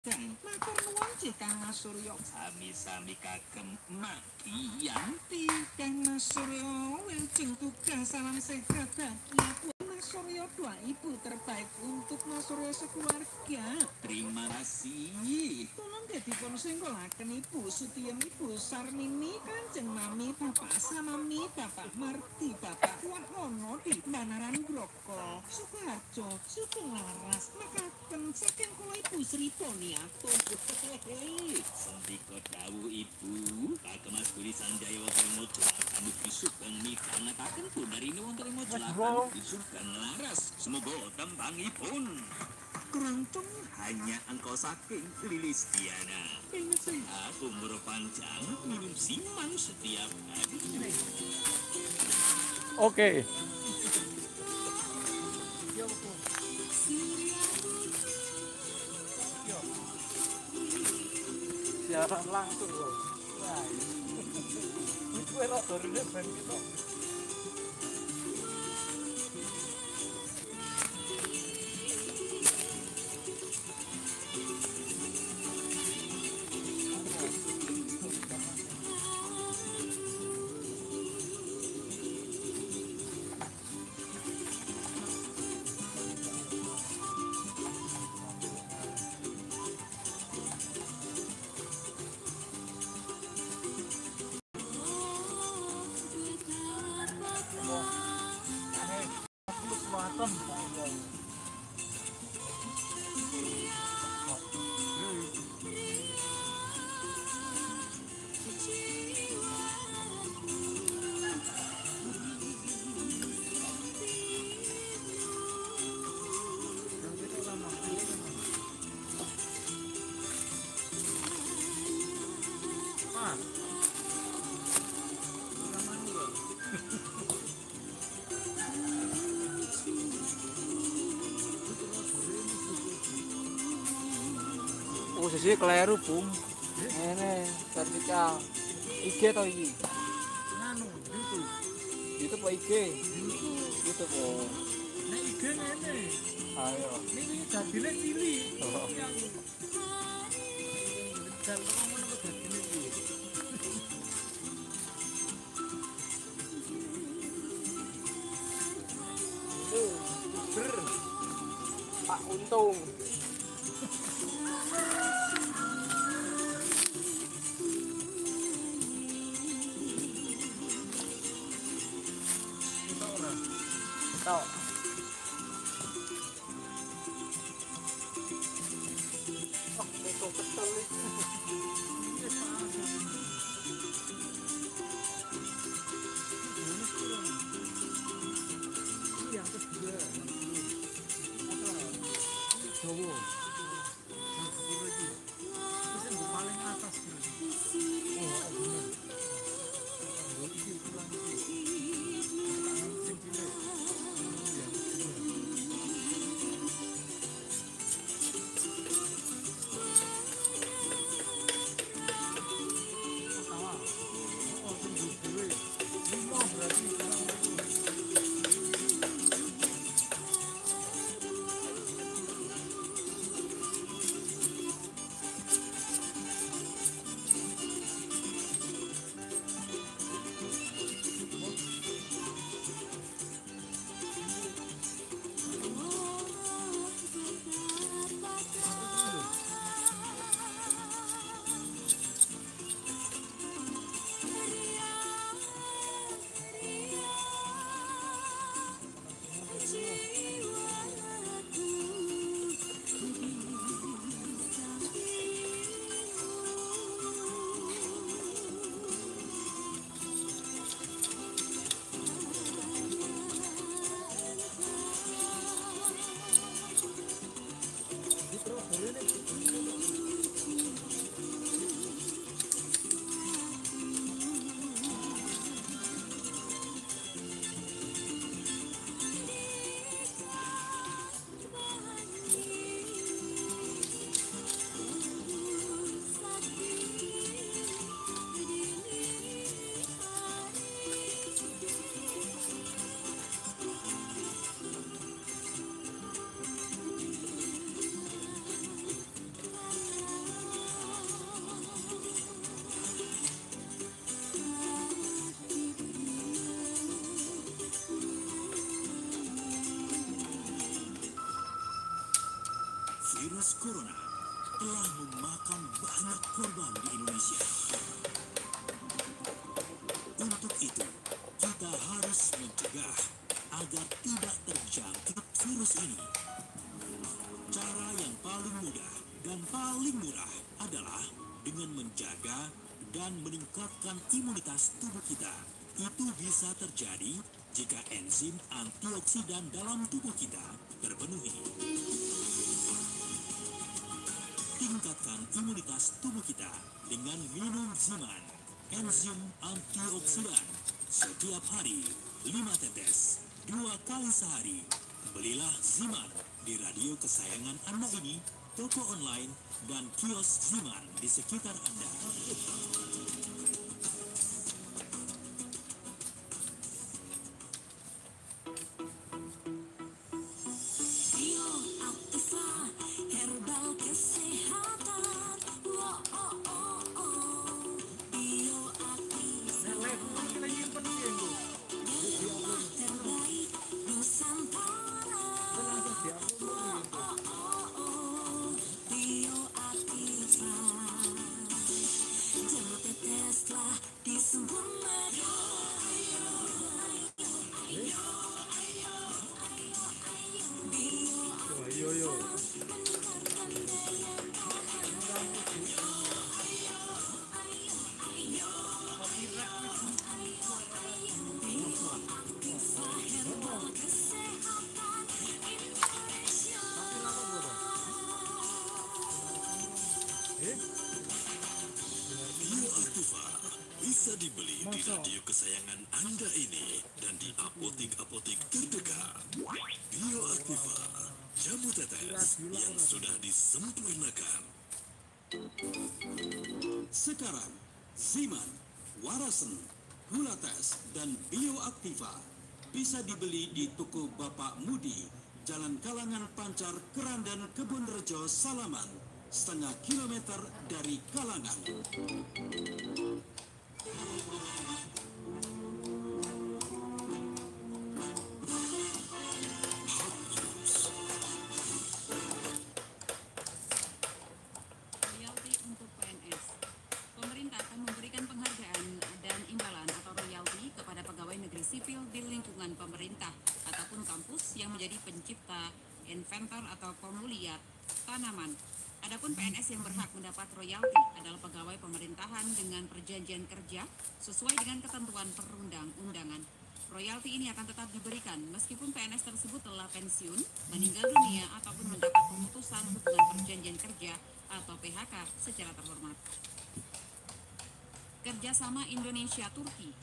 Matur nuwun Cih Kang Mas Surya. Sami-sami kagem Mak Yanti. Kang Mas Surya wilujeng tugas salam sehat bahagia buat Mas Surya, doa ibu terbaik untuk Mas Surya sekeluarga. Terima kasih. Tolong dipun singgolaken Ibu Sutiem, Ibu Sarmini, Kanjeng Mami, Bapak Samami, Bapak Marti, Bapak Wahono di Banaran Groko, Sukoharjo, Sukolaras, makaten saking kula Ibu Sri Poniato. Sendika dawuh Ibu, kagem Mas Budi Sanjaya wonten mojo amugi sugeng midhangetaken Bundarine wonten mojo amugi sugeng laras. Semoga tembangipun keroncong hanya engkau saking Lilis Diana. Ingat sehat, umur panjang, minum siman setiap hari. Oke. Siaran langsung loh. Wah. Itu elok dorine ben kita. Posisi keliru, Bung. Ini vertikal. IG atau iki? Anu, YouTube. YouTube apa IG? YouTube. Oh. Nek IG ngene. Ayo. Niki dadine cilik. Oh. Dan kok ngono kok dadine iki. Ber. Pak Untung. Tahu. Oh, itu betul nih. Yang kedua. Dawa telah memakan banyak korban di Indonesia. Untuk itu, kita harus mencegah agar tidak terjangkit virus ini. Cara yang paling mudah dan paling murah adalah dengan menjaga dan meningkatkan imunitas tubuh kita. Itu bisa terjadi jika enzim antioksidan dalam tubuh kita terpenuhi. Tingkatkan imunitas tubuh kita dengan minum Ziman, enzim antioksidan, setiap hari 5 tetes, 2 kali sehari. Belilah Ziman di radio kesayangan Anda ini, toko online, dan kios Ziman di sekitar Anda. Bioaktiva bisa dibeli di radio kesayangan Anda ini dan di apotek-apotek terdekat. Bioaktiva, jamu tetes yang sudah disempurnakan. Sekarang, Ziman, Warasen, Gula Tes, dan Bioaktiva bisa dibeli di toko Bapak Mudi, Jalan Kalangan Pancar, Kerandan, Kebun Rejo, Salaman, setengah kilometer dari Kalangan. Royalti untuk PNS. Pemerintah akan memberikan penghargaan dan imbalan atau royalti kepada pegawai negeri sipil di lingkungan pemerintah ataupun kampus yang menjadi pencipta, inventor atau pemulia tanaman. Adapun PNS yang berhak mendapat royalti adalah pegawai pemerintahan dengan perjanjian kerja sesuai dengan ketentuan perundang-undangan. Royalti ini akan tetap diberikan meskipun PNS tersebut telah pensiun, meninggal dunia ataupun mendapat pemutusan hubungan perjanjian kerja atau PHK secara terhormat. Kerjasama Indonesia-Turki.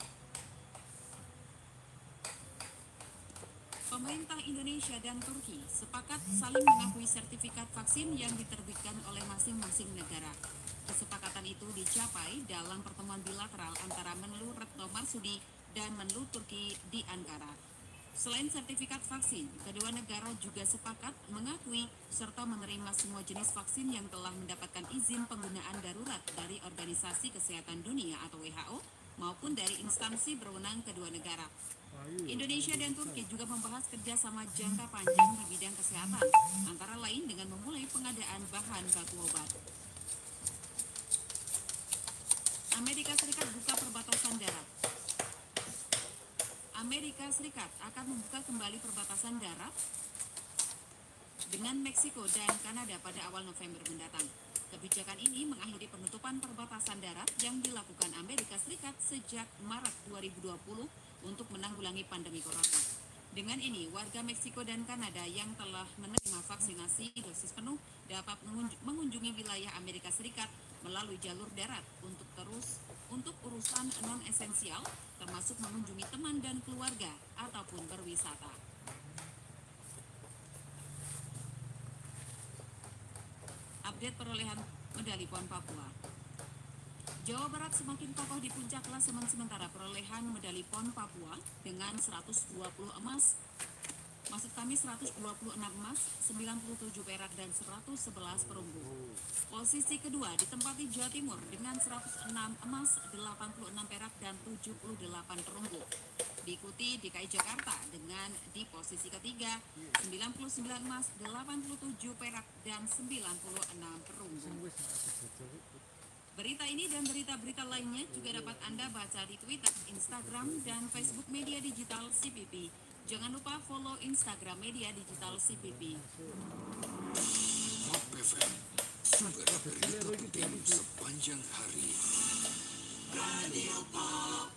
Pemerintah Indonesia dan Turki sepakat saling mengakui sertifikat vaksin yang diterbitkan oleh masing-masing negara. Kesepakatan itu dicapai dalam pertemuan bilateral antara Menlu Retno Marsudi dan Menlu Turki di Ankara. Selain sertifikat vaksin, kedua negara juga sepakat mengakui serta menerima semua jenis vaksin yang telah mendapatkan izin penggunaan darurat dari Organisasi Kesehatan Dunia atau WHO maupun dari instansi berwenang kedua negara. Indonesia dan Turki juga membahas kerjasama jangka panjang di bidang kesehatan, antara lain dengan memulai pengadaan bahan baku obat. Amerika Serikat buka perbatasan darat. Amerika Serikat akan membuka kembali perbatasan darat dengan Meksiko dan Kanada pada awal November mendatang. Kebijakan ini mengakhiri penutupan perbatasan darat yang dilakukan Amerika Serikat sejak Maret 2020 untuk menanggulangi pandemi corona. Dengan ini, warga Meksiko dan Kanada yang telah menerima vaksinasi dosis penuh dapat mengunjungi wilayah Amerika Serikat melalui jalur darat untuk urusan non-esensial, termasuk mengunjungi teman dan keluarga ataupun berwisata. Update perolehan medali PON Papua. Jawa Barat semakin kokoh di puncak klasemen sementara perolehan medali PON Papua dengan 126 emas, 126 emas, 97 perak dan 111 perunggu. Posisi kedua ditempati Jawa Timur dengan 106 emas, 86 perak dan 78 perunggu. Diikuti DKI Jakarta dengan di posisi ketiga 99 emas, 87 perak dan 96 perunggu. ini dan berita-berita lainnya juga dapat Anda baca di Twitter, Instagram, dan Facebook Media Digital CPP. Jangan lupa follow Instagram Media Digital CPP. Pop FM, sumber berita penting sepanjang hari. Radio Pop.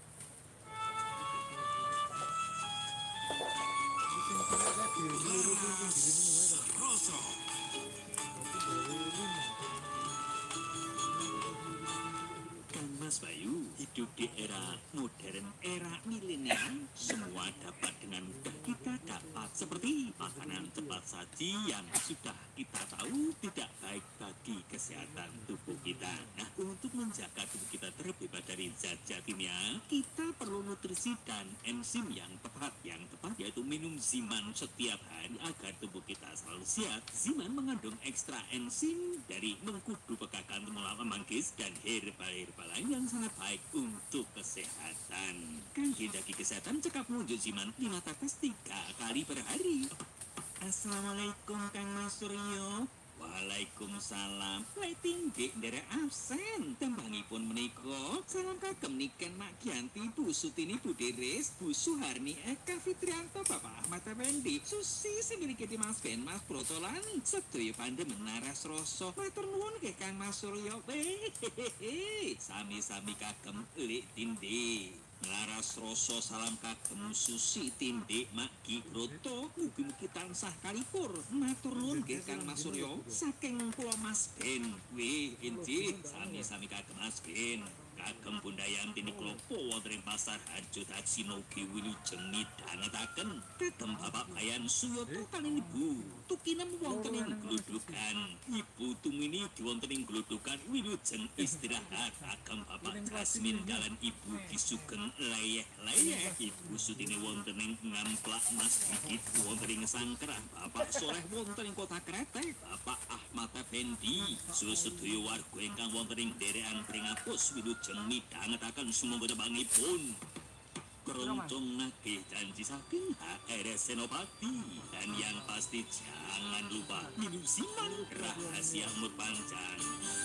Rosso. Kang Mas Bayu, hidup di era modern, era milenial, semua dapat dengan mudah kita dapat. Seperti makanan cepat saji yang sudah kita tahu tidak baik bagi kesehatan tubuh kita. Nah, untuk menjaga tubuh kita terbebas dari zat-zat kimia, kita perlu nutrisi dan enzim yang tepat. Yang tepat yaitu minum Ziman setiap hari agar tubuh kita selalu sehat. Ziman mengandung ekstra enzim dari mengkudu pegagan temulawak manggis dan herbal-herbal lain yang sangat baik untuk kesehatan. Kangge dagi kesehatan cekap ngunjuk Ziman 5 tetes 3 kali per hari. Assalamualaikum Kang Mas Suryo. Waalaikumsalam. Lek tindik nderek absen. Tembangipun menika salam kagem niken Mak Gianti, Bu Sutini, Bu Deris, Bu Suharni, Eka Fitrianto, Bapak Ahmad Effendi, Susi sing ngriki Mas Ben, Mas Brotolan, sedaya pandemen naras rasa. Matur nuwun nggih Kang Mas Suryo. Sami-sami kagem lek tindik. Laras rasa salam kagem Susi tindik Mak Gi Broto, mugi-mugi tansah kalipur. Matur nuwun nggih Kang Mas Suryo. Saking kula Mas Ben. Wih, injih sami-sami kagem Mas Ben. Kagem Bunda Yanti Niklopo wonten ing pasar Harjo Taksinogi Wilujeng midhangetaken kagem Bapak Bayan Suyoto kaliyan Ibu tukinem wonten ing gludhugan. Ibu tumini wonten ing gludhugan Wilujeng istirahat. Kagem Bapak Jasmin dalan Ibu Kisugeng leyeh-leyeh. Ibu Sutini wonten ing Ngamplak, Mas Dikit wonten ing Sangkrah. Bapak Soleh wonten ing Kota Kretek. Bapak Ahmad Effendi sedaya warga ingkang wonten ing derekan Pringapus Wilujeng midhangetaken sumangga tebangipun keroncong nagih janji saking HRS Senopati. Dan yang pasti jangan lupa minum Ziman rahasia umur panjang.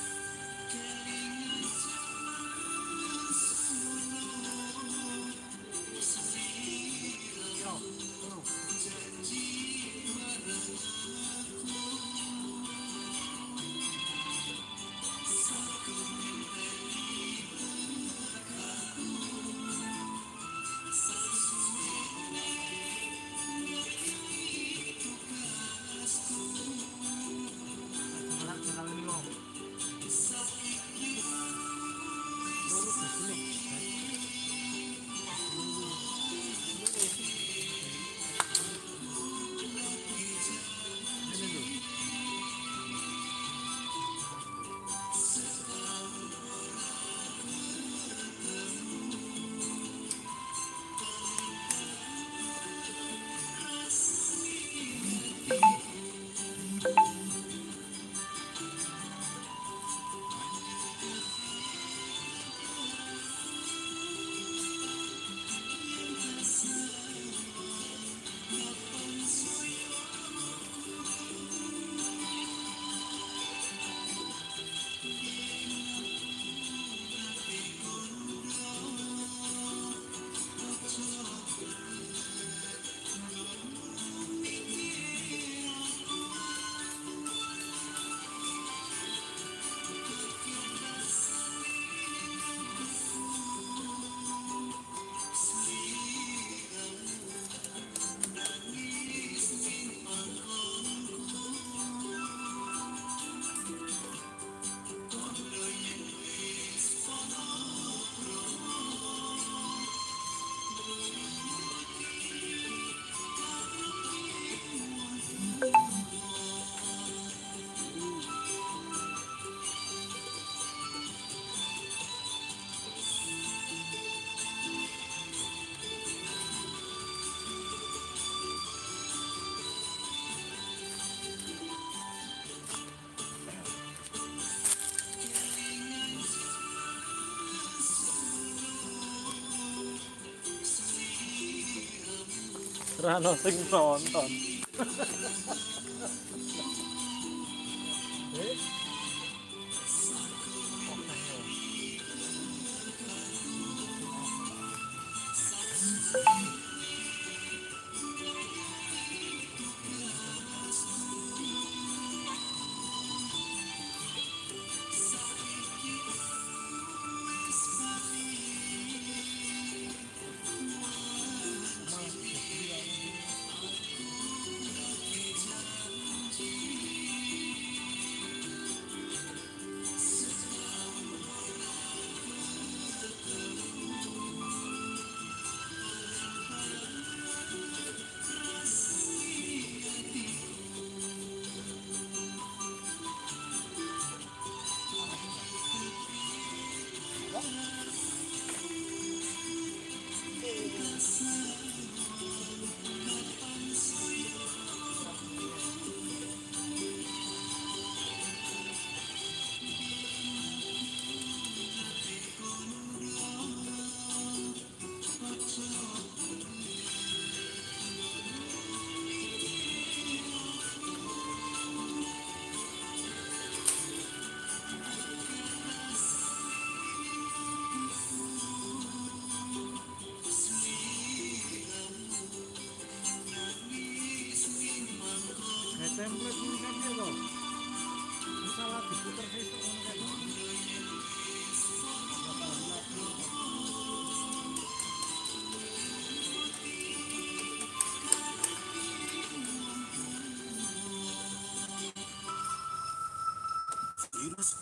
Rano sing nonton.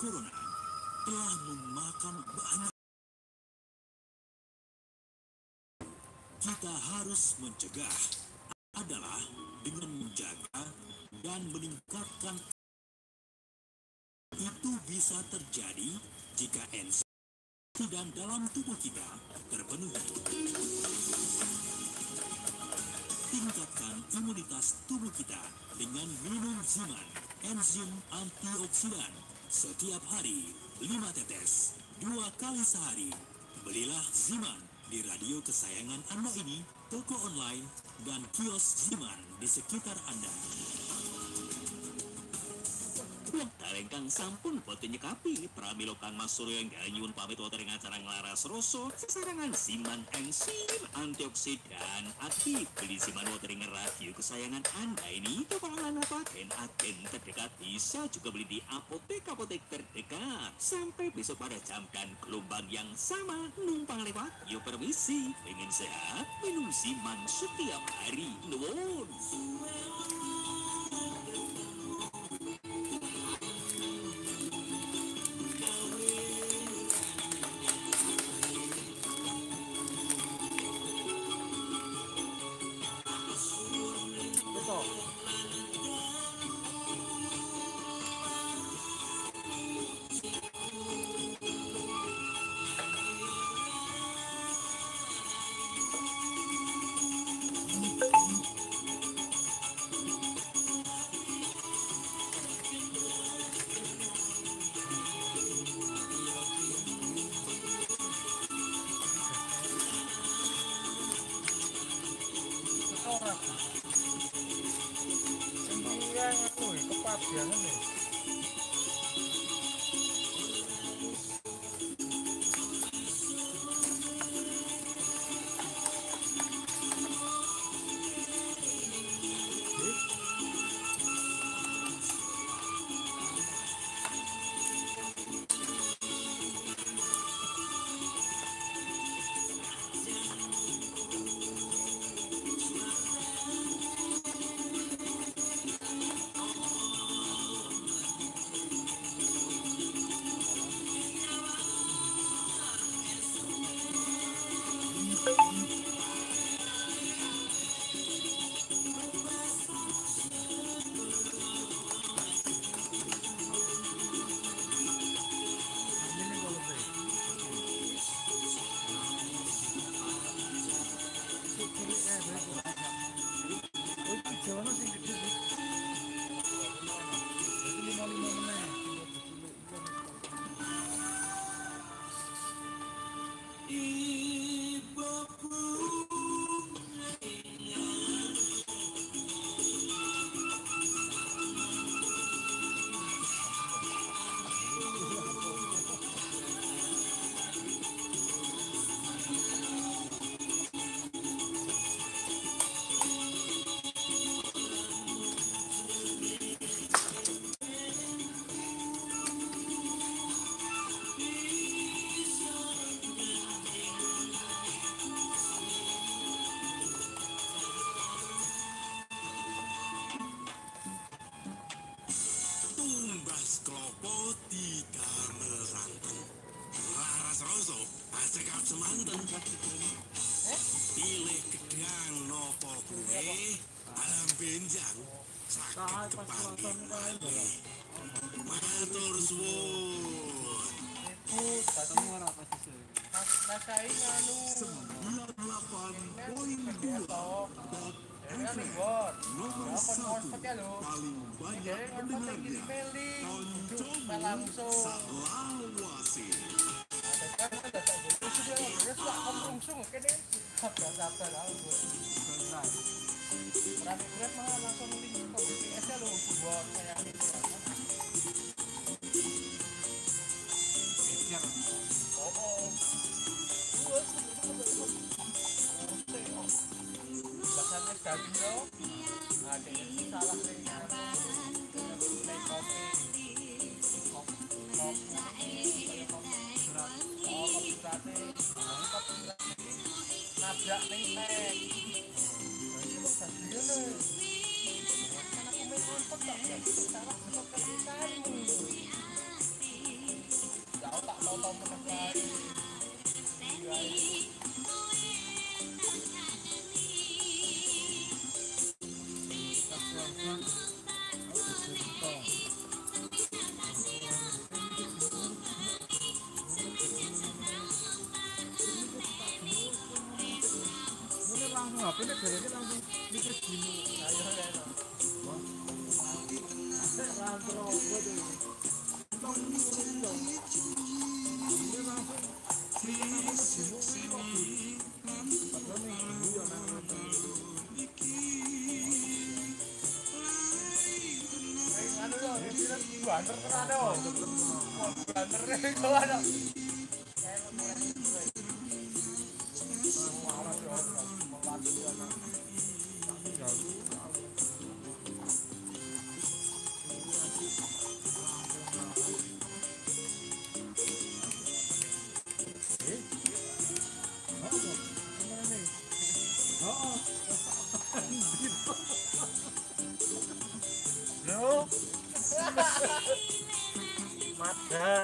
corona telah memakan banyak. Kita harus mencegah adalah dengan menjaga dan meningkatkan. Itu bisa terjadi jika enzim dan dalam tubuh kita terpenuhi. Tingkatkan imunitas tubuh kita dengan minum Ziman, enzim antioksidan. Setiap hari 5 tetes, 2 kali sehari. Belilah Ziman di radio kesayangan Anda ini, toko online, dan kios Ziman di sekitar Anda. Wah, tarengkang sampun boten nyekapi pramila Kang Mas Suryo nggayun pamit wonten ing acara nglaras rasa sesarengan Ziman enzim antioksidan aktif. Beli Ziman wonten ing radio kesayangan Anda ini toko online atau agen terdekat, bisa juga beli di apotek terdekat. Sampai besok pada jam dan gelombang yang sama, numpang lewat yuk permisi. Pengen sehat, minum Ziman setiap hari. Nuwun. Semanten pilih gedang nopo kue alam benjang sakit kepanggil matur suwun. Nasai nganu 98.2 nomor 1 paling banyak pendengarnya Toncomu Salawasi. Nabrak ning tek. Iki kok sadene. Kan aku main rumput kok jadi salah kok kamu. Langsung HP nek dereke langsung mikir dino. Ayo ayo. Langsung opo to iki? Banter tenan yo. Banter kok ada. Bro. Madang.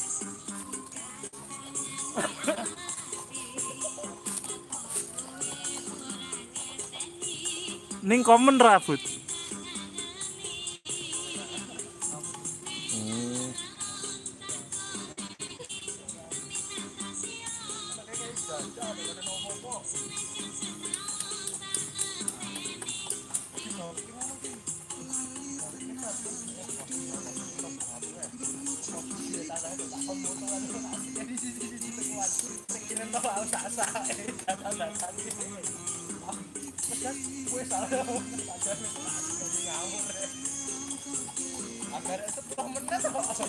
Ning komen rambut. Agar 10 menit kok.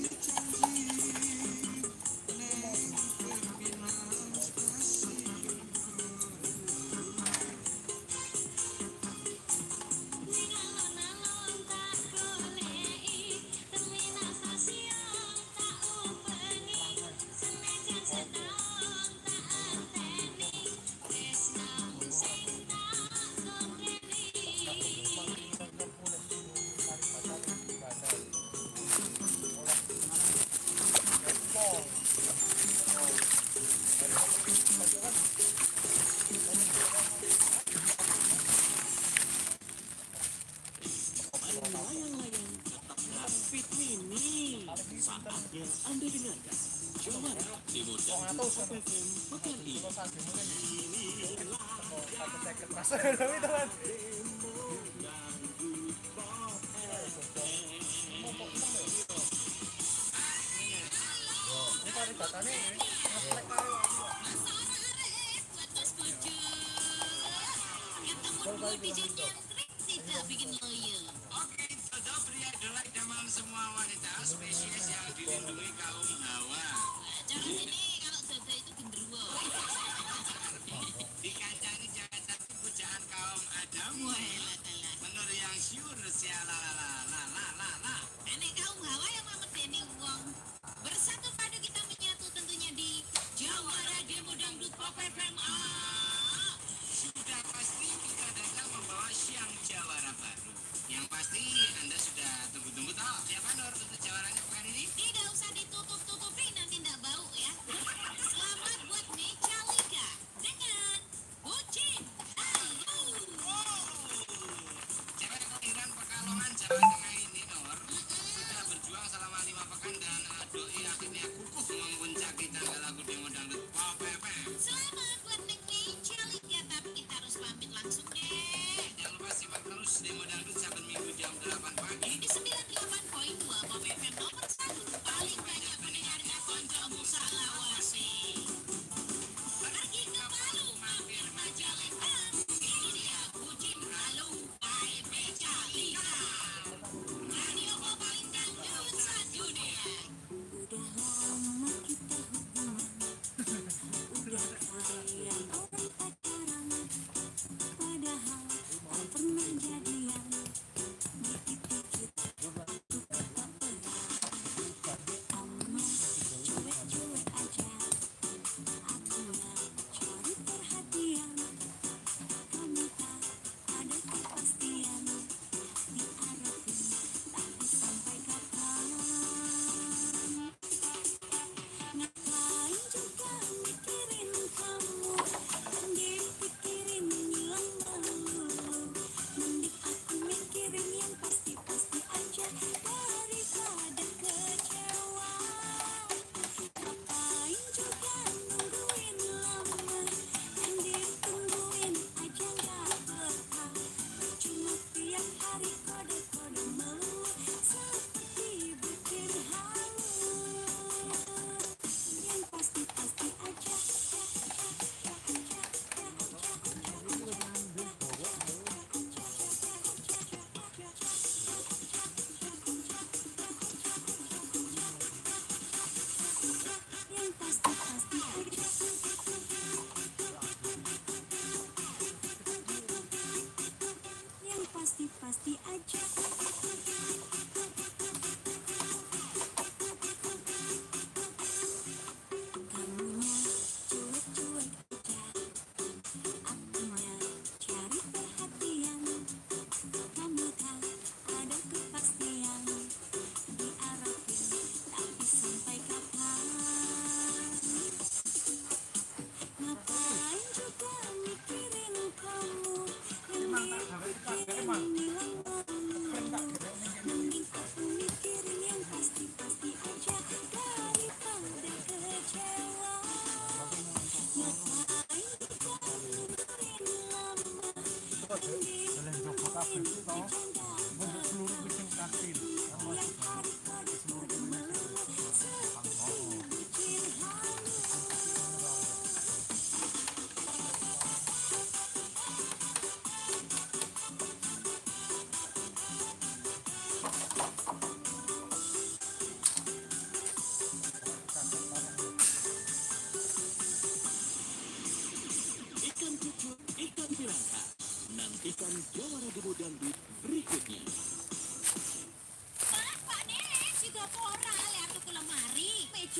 Saatnya Anda dengarkan Jawara Demo dan FM pekan ini. Tidak bikin loyo. Oke, saudara pria idola idaman semua wanita, spesies yang dilindungi kaum Hawa. Cara ini kalau Dada itu genderuwo. Dikacari jangan satu pujaan kaum Adam. Wah, Menur yang syur sialalala. ini kaum Hawa yang memedeni uang. Bersatu padu kita menyatu tentunya di Jawara Demo Dangdut Pop FM. Sudah pasti kita datang membawa siang jawara baru. Yang pasti Anda sudah tunggu-tunggu toh. Siapa Nur untuk jawarannya pekan ini? Tidak usah ditutup-tutupi nanti tidak bau ya.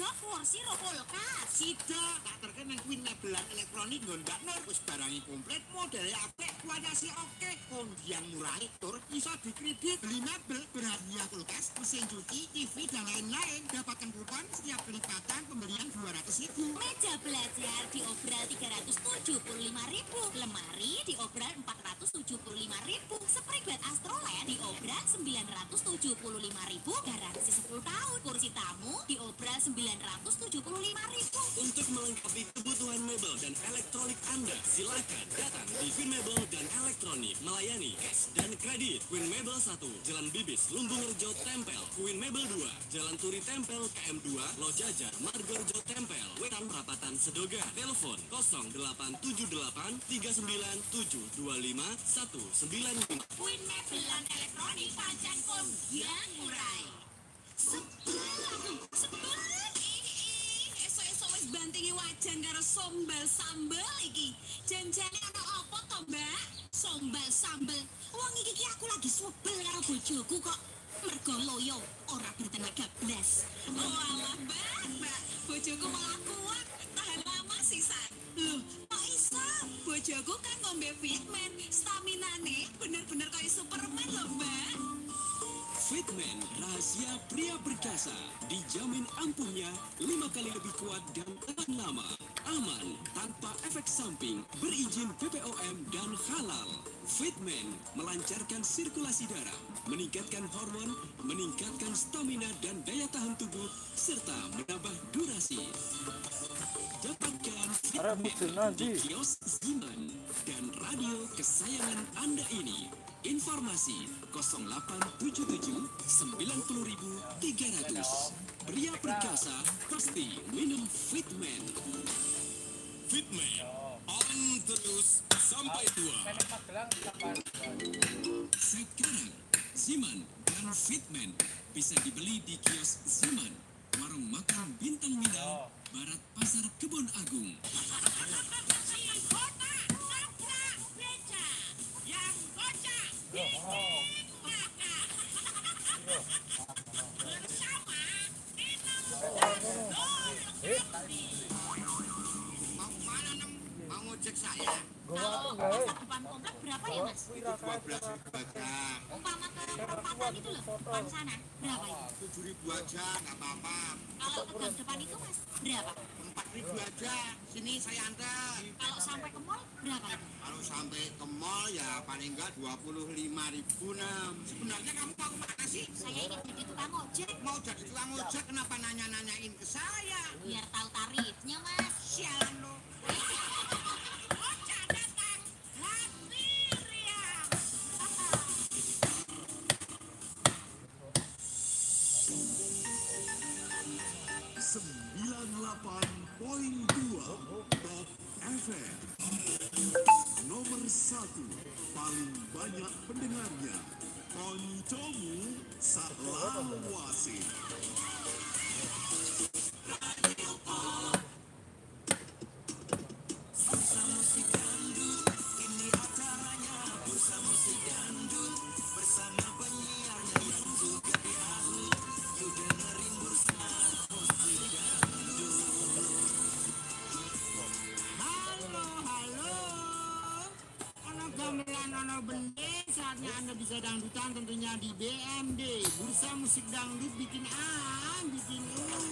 Jok kursi ro kulkas. Sida tak terkenang kuwi mebelan elektronik nggon Mbak Nur wis barangi komplit modele apik kualitasé oke kondian murah tur iso dikredit beli mebel berhadiah kulkas mesin cuci TV dan lain-lain dapatkan kupon setiap kelipatan pembelian 200.000 Meja belajar diobral 375.000, lemari diobral 475.000, spray bed Astroland diobral 975.000, garansi 10 tahun, kursi tamu diobral 975.000. Untuk melengkapi kebutuhan mebel dan elektronik Anda, silakan datang di Queen Mebel dan Elektronik, melayani cash dan kredit. Queen Mebel 1, Jalan Bibis, Lumbungrejo Tempel. Queen Mebel 2, Jalan Turi Tempel, KM2, Lojajar, Margorejo Tempel, Wetan Perapatan Sedoga. Telepon 0878 39725 195. Queen Mebelan elektronik pancen kondian murai. Sebel. Esok-esok wis bantingi wajan karo sombal sambel iki. Janjane ana apa to, Mbak? Sombal sambel. Wong iki aku lagi sebel karo bojoku kok. Mergo loyo ora bertenaga blas. Oh alah, Mbak. Bojoku malah kuat, tahan lama sisan. Loh, kok iso? Bojoku kan ngombe Fitman, staminane bener-bener kayak Superman loh, Mbak. Fitman, rahasia pria berjasa. Dijamin ampuhnya 5 kali lebih kuat dan tahan lama. Aman, tanpa efek samping, berizin BPOM dan halal. Fitman melancarkan sirkulasi darah, meningkatkan hormon, meningkatkan stamina dan daya tahan tubuh, serta menambah durasi. Dapatkan Fitman di kios Ziman dan radio kesayangan Anda ini. Informasi 0877 90.300. Pria perkasa pasti minum Fitman. Fitman, on terus sampai tua. Sekarang, Ziman dan Fitman bisa dibeli di kios Ziman, warung makan bintang Minang, Barat Pasar Kebon Agung. Mau ngojek saya Kalau pasar depan komplek berapa ya, Mas? 12.000 aja Umpama ke perempatan itu loh, depan sana berapa itu? 7.000 aja nggak apa-apa Kalau ke gang depan itu, Mas, berapa? 4.000 aja sini saya antar Kalau sampai ke mall berapa itu? kalau sampai ke mall ya paling enggak 25.000 nem. Sebenarnya kamu mau kemana sih? Saya ingin jadi tukang ojek Mau jadi tukang ojek kenapa nanya-nanyain ke saya? biar tahu tarifnya, Mas. Sialan lo. Ojek datang. Hadir ya. 98.2 Top FM. Nomor 1 paling banyak pendengarnya. Koncomu Salawase. Halo. Ono gamelan, ono bende, saatnya Anda bisa dangdutan tentunya di BMD, Bursa Musik Dangdut bikin bikin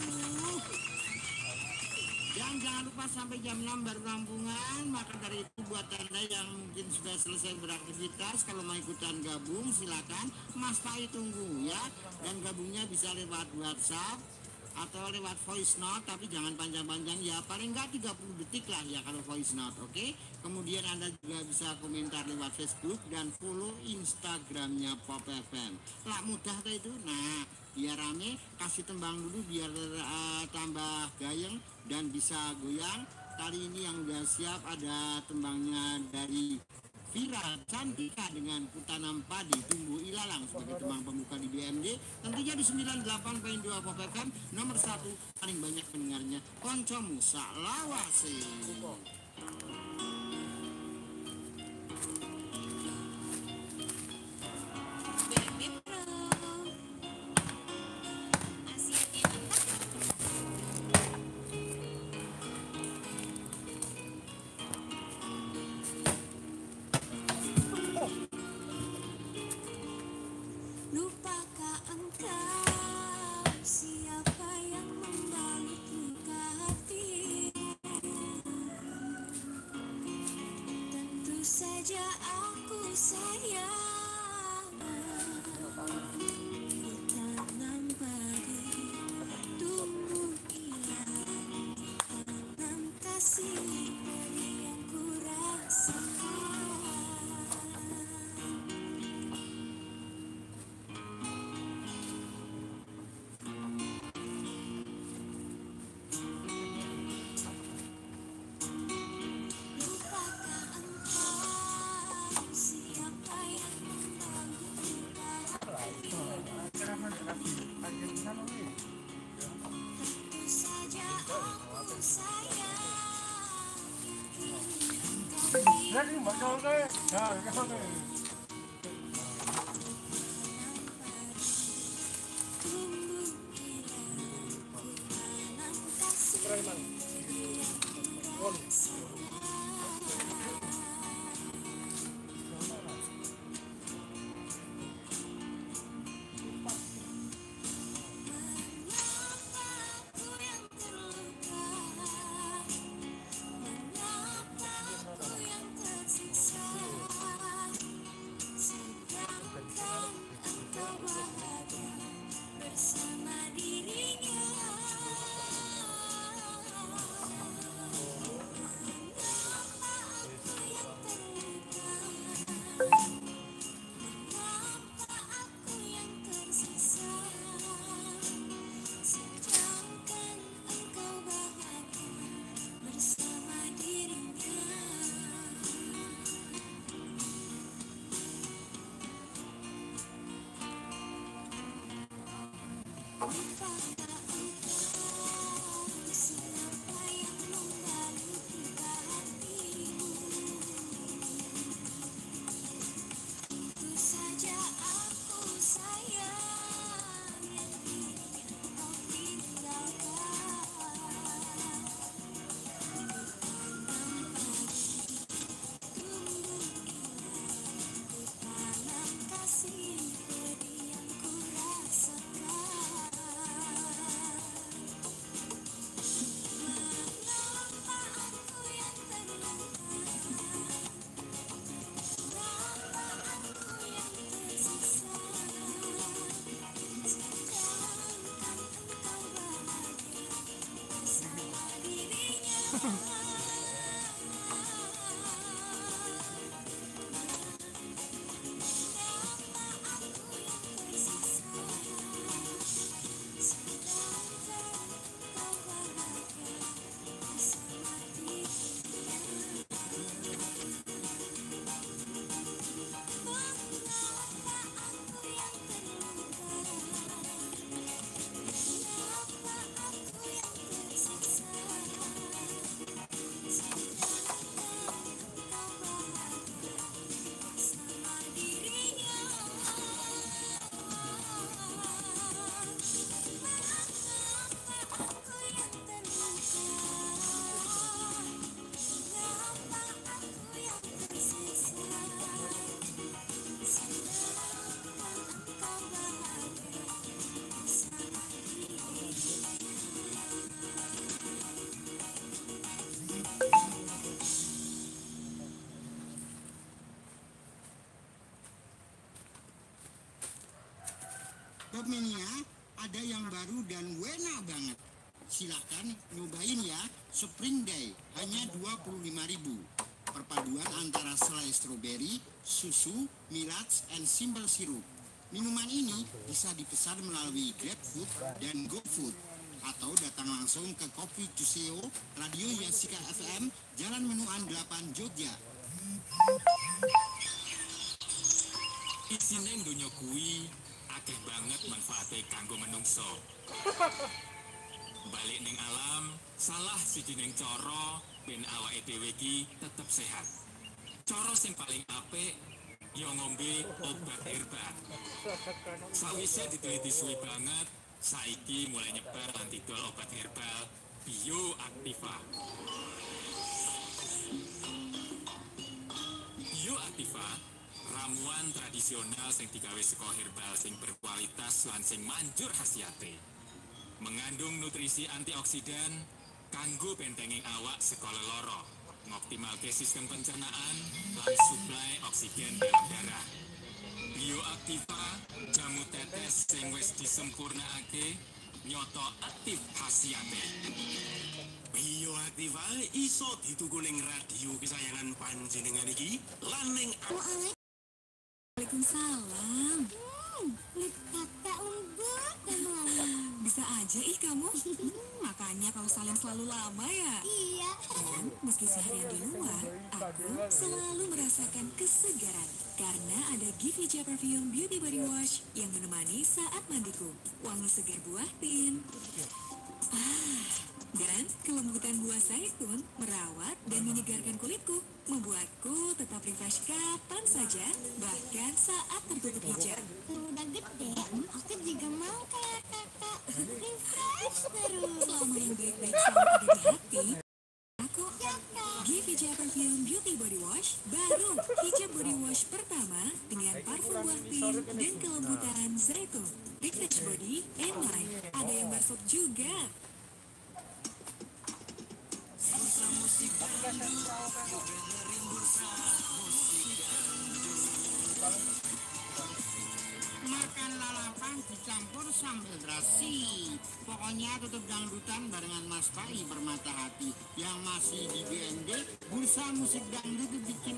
Dan jangan lupa sampai jam 6 baru rampungan. Maka dari itu buat Anda yang mungkin sudah selesai beraktivitas, kalau mau ikutan gabung silakan. Mas Pai tunggu ya. Dan gabungnya bisa lewat WhatsApp atau lewat voice note, tapi jangan panjang-panjang ya, paling enggak 30 detik lah ya kalau voice note, oke? Kemudian Anda juga bisa komentar lewat Facebook dan follow Instagramnya Pop FM. Lah mudah tuh itu. Nah, biar rame, kasih tembang dulu biar tambah gayeng dan bisa goyang. Kali ini yang udah siap ada tembangnya dari Vira Cantika dengan Kutanam Padi Tumbuh Ilalang sebagai tembang pembuka di BMD. Tentunya di 98.2 Pop FM, nomor 1 paling banyak pendengarnya, Koncomu Salawase. BMB Pro. Asia Timur. Jadi mbak Nolke, nah kesana. Popmania ada yang baru dan wena banget. Silahkan nyobain ya, Spring Day hanya 25.000. Perpaduan antara selai stroberi, susu, milats, and simple syrup. Minuman ini bisa dipesan melalui GrabFood dan GoFood atau datang langsung ke Kopi Tuseo, Radio Yasika FM, Jalan Menuan 8, Jogja. Isine donya kuwi akeh banget manfaate kanggo menungso. Balik ning alam, salah sijining cara ben awake dhewe iki tetep sehat. Cara sing paling apik ya ngombe obat herbal. Sawise diteliti suwi banget, saiki mulai nyebar lan didol obat herbal Bioactiva. Bioactiva ramuan tradisional sing digawe saka herbal sing berkualitas lan sing manjur khasiate. Mengandung nutrisi antioksidan kanggo bentenging awak saka lara, ngoptimalke sistem pencernaan lan suplai oksigen dalam darah. Bioactiva jamu tetes sing wis disempurnakake nyoto aktif khasiate. Bioactiva iso dituku ning radio kesayangan panjenengan iki lan ning Waalaikumsalam. Lip kakak lembut dan Bisa aja kamu. Makanya kau Salim selalu lama ya. Iya. Dan meski seharian di luar, aku selalu merasakan kesegaran. Karena ada Givija Perfume Beauty Body Wash yang menemani saat mandiku. Wangi segar buah pin. Dan kalau Kelembutan buah zaitun merawat dan menyegarkan kulitku, membuatku tetap refresh kapan saja, bahkan saat tertutup hijab. Udah gede, aku juga mau kayak kakak. Refresh terus. Selama yang baik-baik selalu ada di hati, aku Give Hijab Perfume Beauty Body Wash baru. Hijab body wash pertama dengan parfum buah pink dan kelembutan zaitun. Refresh body and mind. Ada yang barsop juga. Makan lalapan dicampur sambal terasi. Pokoknya tutup dangdutan barengan Mas Pai Permata Hati. Yang masih di BND, Bursa Musik Dangdut bikin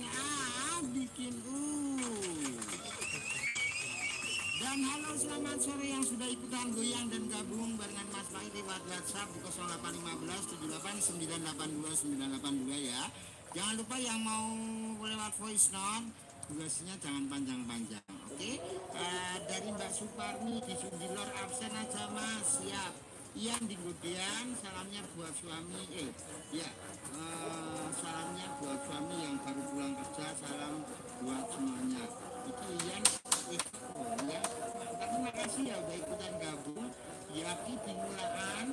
Dan halo, selamat sore yang sudah ikutan goyang dan gabung barengan Mas Pai lewat WhatsApp di 0815 78 982 ya. Jangan lupa yang mau lewat voice note, durasinya jangan panjang-panjang, oke? Dari Mbak Suparni di Sundilor, absen aja Mas, siap. Ian di Godean, salamnya buat suami, salamnya buat suami yang baru pulang kerja, salam buat semuanya. Itu Ian, ya. Terima kasih ya udah ikutan gabung. Yaki di Mulaan,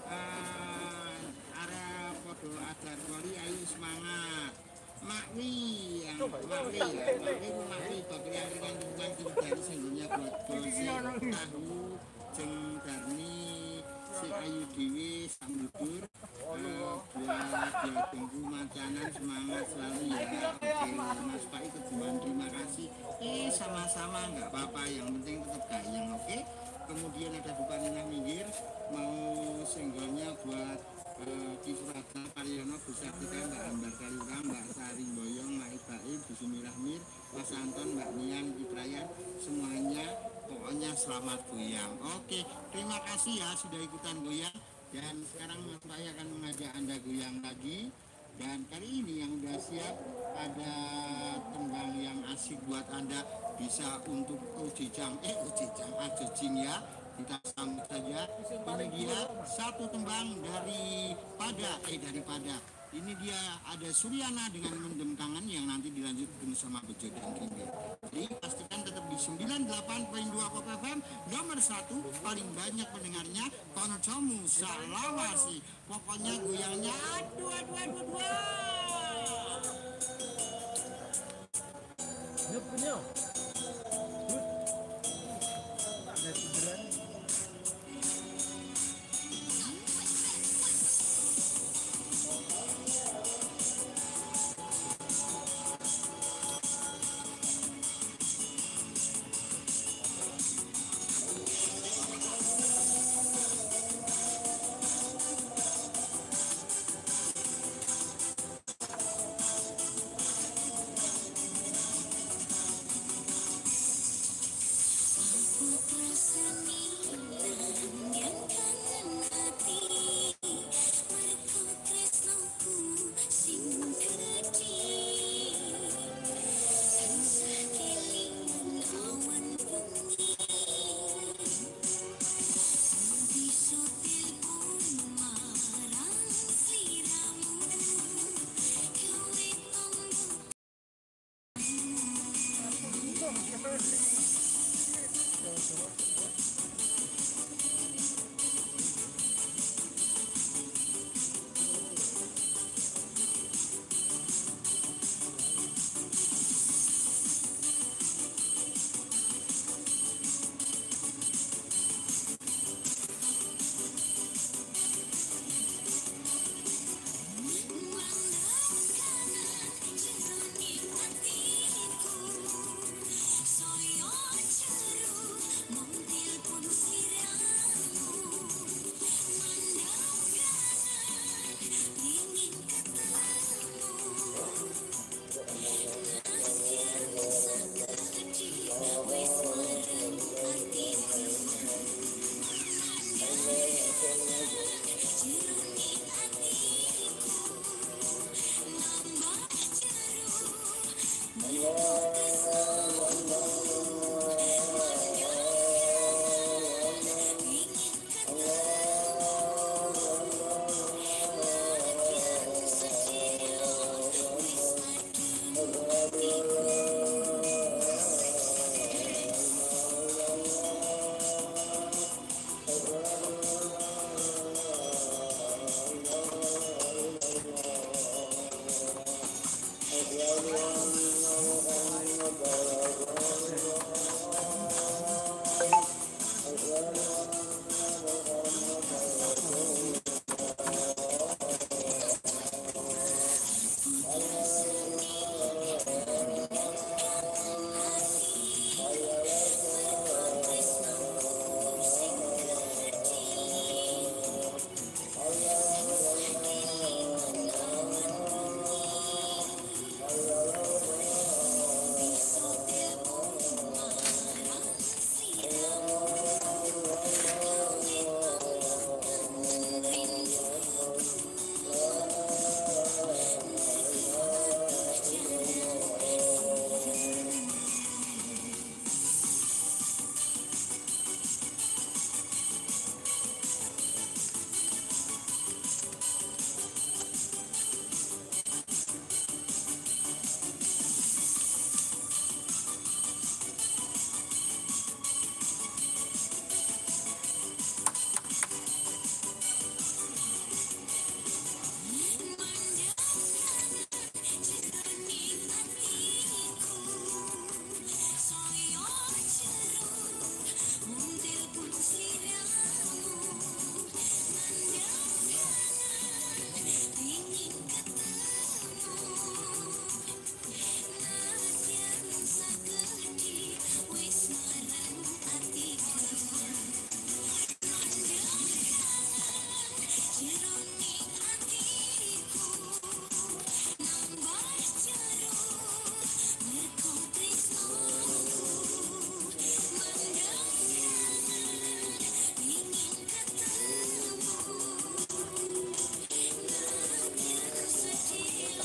arah podo adar koli, ayo semangat. Makwi bakri yang ringan dari singgunya buat gosip tahu jeng darni si ayu dewi sambudur buat dia tunggu macanan semangat selalu ya. Oke Mas Pai kejuan terima kasih. Sama-sama nggak apa-apa, yang penting tetap gayeng, oke. Kemudian ada bukan Nina minggir mau singgolnya buat di Suraga Karyono, Bisa Kita, Mbak Ambar Kalura, Mbak Sari Boyong, Mbak Ibaim, Bismillah Mir, Mas Anton, Mbak Nian, Ibrahim, semuanya pokoknya selamat goyang. Oke, terima kasih ya sudah ikutan goyang. Dan sekarang Mas Pai akan mengajak Anda goyang lagi. Dan kali ini yang udah siap ada tembang yang asik buat Anda, bisa untuk ojejang ya. Kita sambut saja. Ini dia satu tembang daripada ini dia ada Suryana dengan Mendem Kangen yang nanti dilanjut sama Bejo dan Ringo. Jadi pastikan tetap di 98.2 Pop FM, nomor 1 paling banyak pendengarnya, koncomu salawasi. Pokoknya goyangnya aduh.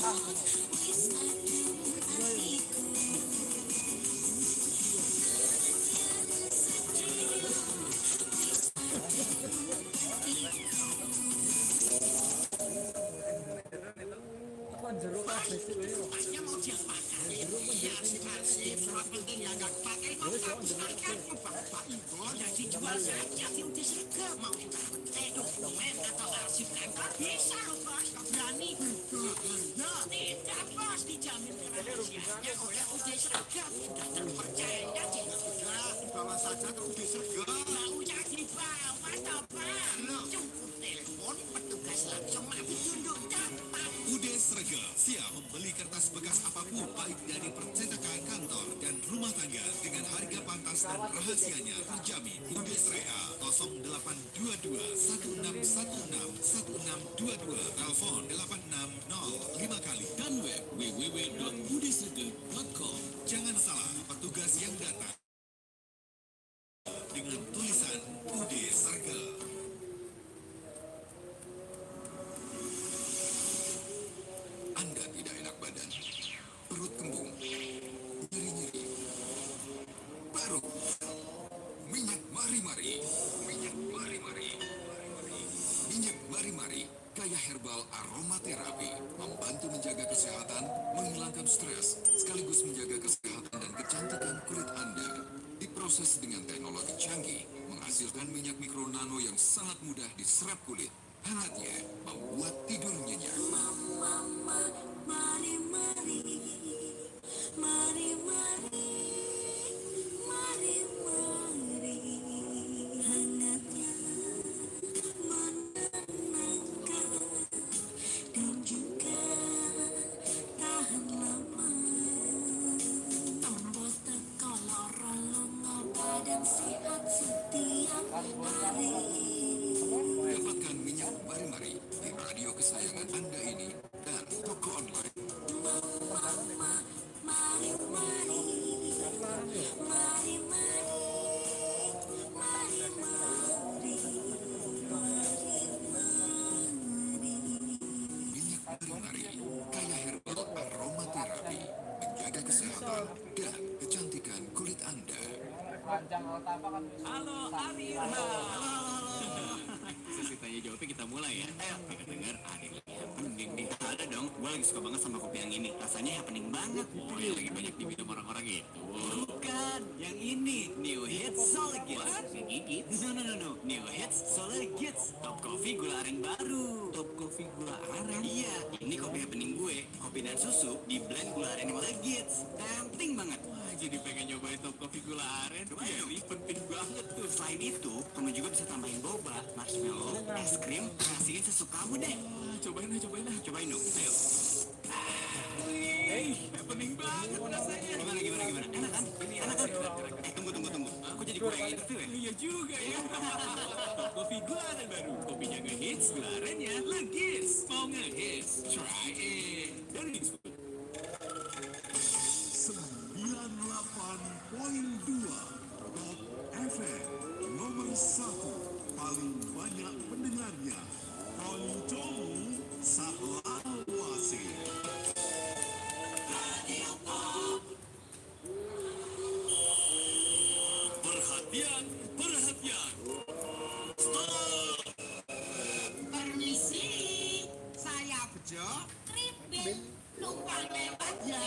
Kan jeruk kabeh sih kowe. Masnya mau diapakan? Ya, kasih. Yang penting ya nggak pakai makan. Bapak Ibu yang dijual saja udah serga. Mau kita dokumen atau arsip kantor bisa loh bos. Berani. Tidak bos, dijamin kerahasiaannya oleh UD Seragam. Sudah terpercaya dibawa saja ke UD Seragam. Mau jadi bawa toh pak. Cukup telepon petugas langsung mati tunduk dapat. UD Seragam siap membeli kertas bekas apapun baik dari percetakan kantor dan rumah tangga dengan harga pantas dan rahasianya terjamin. UD Seragam 0822 1616 1622 telepon 860 kali dan web www.udserga.com. Jangan salah petugas yang datang dengan tulisan UD Seragam. Anda tidak enak badan, perut kembung, nyeri-nyeri, baru minyak mari-mari, minyak mari-mari, gaya herbal aromaterapi, membantu menjaga kesehatan, menghilangkan stres, sekaligus menjaga kesehatan dan kecantikan kulit Anda. Diproses dengan teknologi canggih, menghasilkan minyak mikro nano yang sangat mudah diserap kulit. Hangatnya membuat tidur nyenyak. Hangatnya menenangkan dan juga tahan lama. Tombol teko loro lunga badan sehat setiap hari. Dapatkan minyak mari-mari di radio kesayangan Anda ini dan toko online. Minyak mari-mari, kaya herbal aromaterapi, menjaga kesehatan dan kecantikan kulit Anda. Halo Arira. Sesi tanya jawabnya kita mulai ya. Ayo, dengar ada yang happening nih. Ada dong, gue lagi suka banget sama kopi yang ini. Rasanya happening banget. Oh, yang lagi banyak diminum orang-orang itu. Bukan, yang ini. New Hits Solar Gits. No. New Hits Solar Gits. Top Coffee gula aren baru. Top Coffee gula aren? Iya, ini kopi happening gue. Kopi dan susu di blend gula aren yang Gits. Tempting banget. Wah, jadi pengen nyobain Top Coffee gula aren. Iya, ini penting banget tuh. Selain itu, kamu juga bisa tambahin boba, marshmallow, es krim, kasihin sesukamu deh. Cobain dong, ayo. Happening banget rasanya. Gimana? Enak kan? Tunggu. Aku jadi kurang interview ya? Iya juga ya. Kopi gula aren baru. Kopinya ngehits, gula arennya legits. Mau ngehits? Try it. Dari Hits Food. 98.2 Top FM nomor 1 paling banyak pendengarnya. Tontomu Sahlawasi. Perhatian. Stop. Permisi, saya Bejo. Trimbin, numpang lewat ya.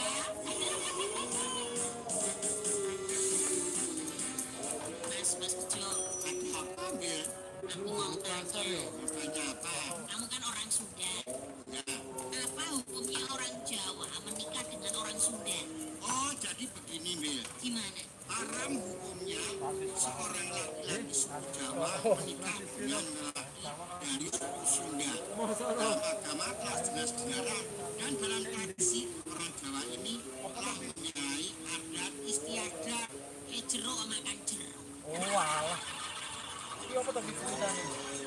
Mas Bejo, ada apa Mil? Aku mau tanya. Tanya apa? Kamu kan orang Sunda. Ya. Apa hukumnya orang Jawa menikah dengan orang Sunda? Oh, jadi begini Mil. Gimana? Haram hukumnya seorang laki-laki suku Jawa menikah dengan laki dari suku Sunda. Dalam agama telah jelas dilarang dan dalam tradisi orang Jawa ini telah mempunyai adat istiadat jeruk makan jeruk. Oh alah. Iki apa to ceritane?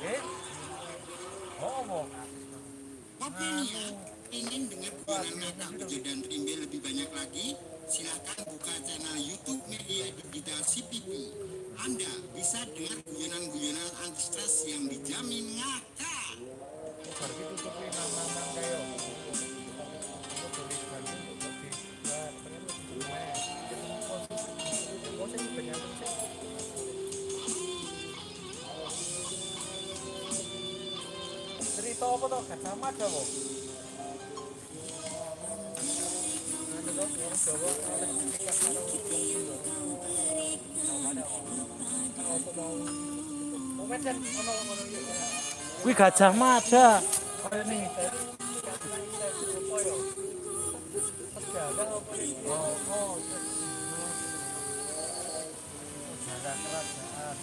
Apa? Opini ingin dengar bulan mata Bejo dan Trimbel lebih banyak lagi? Silakan buka channel YouTube Media Digital CPP. Anda bisa dengar guyonan-guyonan anti stres yang dijamin ngakak. Bar iki tutupi nang-nang kaya. iso apa to? Gajah Mada kok. Anu to, orang Jawa oleh nikah karo wong Sunda. Apa mau? Mau Medan ono iki. Kuwi Gajah Mada. Kaya ning apa yo? Sejarah apa iki? Oh. Sejarah kerajaan.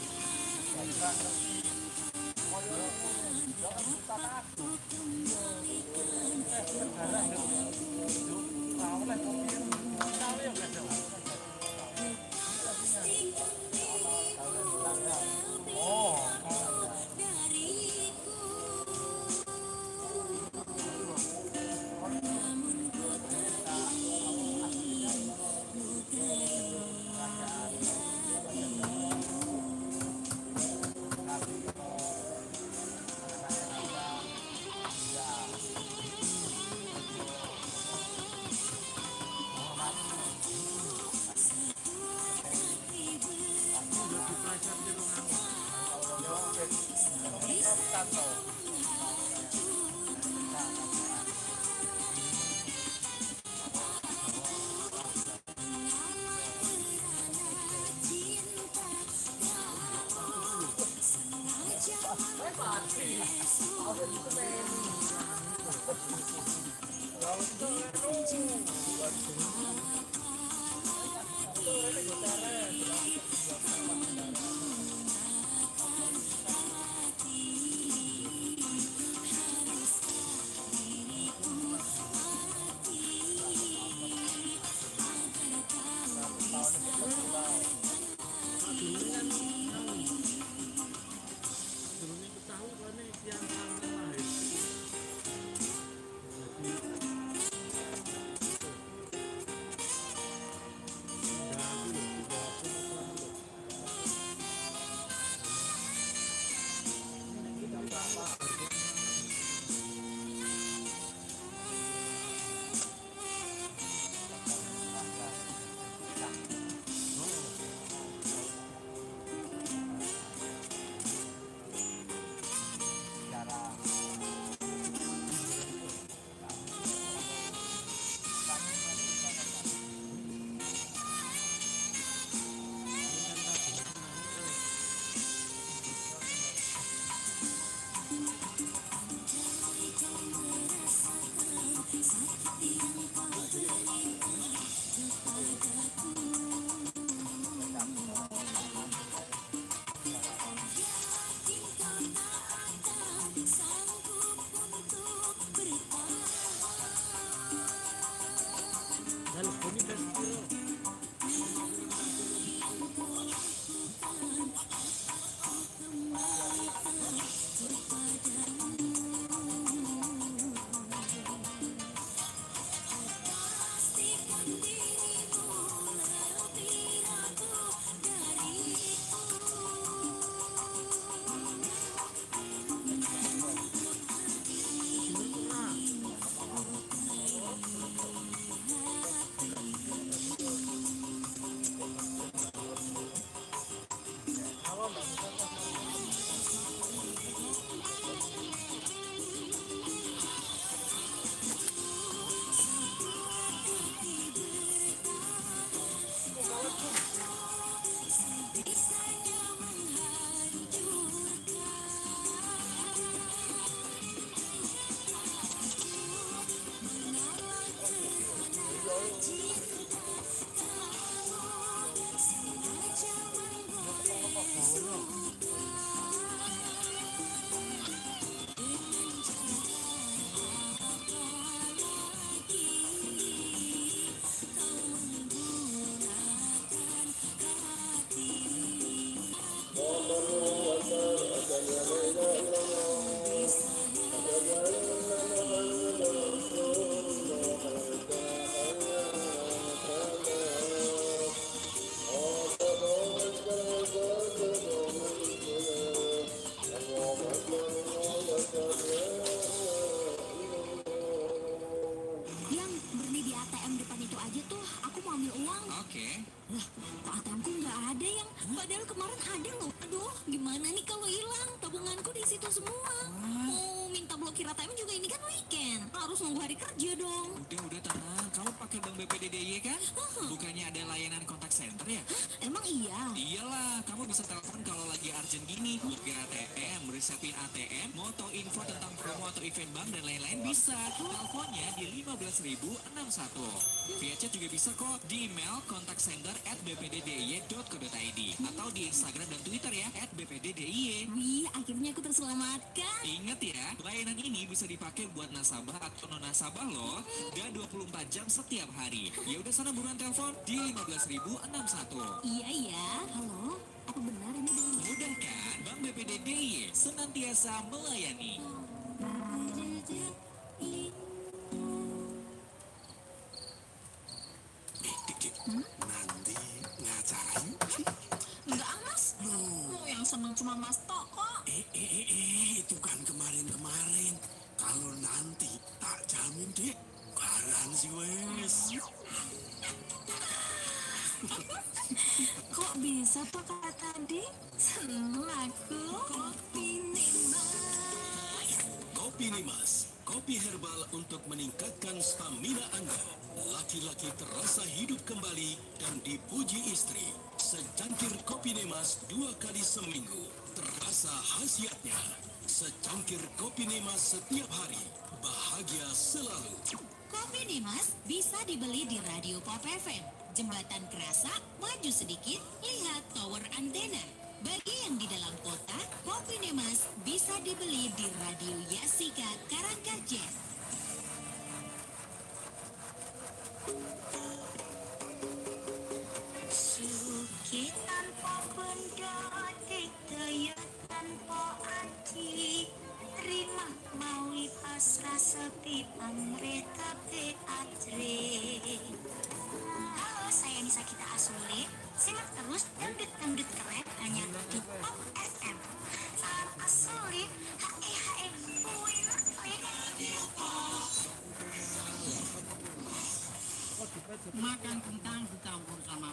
Padahal kemarin ada loh. Aduh, gimana nih kalau hilang? Tabunganku di situ semua. Mau minta blokir ATM juga ini kan weekend. Harus nunggu hari kerja dong. Udah tenang, kamu pakai Bank BPDDY kan? Bukannya ada layanan kontak center ya? Emang iya? Iyalah, kamu bisa telepon kalau lagi urgent gini, blokir ATM, resetin ATM, mau tahu info tentang promo atau event bank dan lain-lain bisa. Teleponnya di 15.061. Via chat juga bisa kok, di email kontakcenter@bpddy.co.id atau di Instagram dan Twitter ya @bpddy. Wih, akhirnya aku terselamatkan. Ingat ya, layanan ini bisa dipakai buat nasabah atau non-nasabah loh, dan 24 jam setiap hari. Ya udah sana buruan telepon di 15.061. Iya ya. Halo, apa benar ini dengan Mudah kan? Bank BPDDY senantiasa melayani. Nanti ngacarain. Enggak, Mas. Yang senang cuma Mas Tok kok. Itu kan kemarin-kemarin. Kalau nanti tak jamin deh, garansi wes. Kok bisa Pak Kak tadi? Seneng aku. Kopi Nimas, kopi herbal untuk meningkatkan stamina Anda. Laki-laki terasa hidup kembali dan dipuji istri. Secangkir kopi Nimas 2 kali seminggu. Terasa khasiatnya. Secangkir kopi Nimas setiap hari. Bahagia selalu. Kopi Dimas bisa dibeli di Radio Pop FM. Jembatan Kerasa, maju sedikit, lihat tower antena. Bagi yang di dalam kota, Kopi Dimas bisa dibeli di Radio Yasika Karangkajen. Suki tanpa benda, dikdaya tanpa aji. Terima maui pasrah sepi pamreta teatre. Halo, saya Nisa Kita Asuli. Simak terus dangdut-dangdut keren hanya di Pop FM. Salam Asuli, hae win. Makan kentang dicampur sama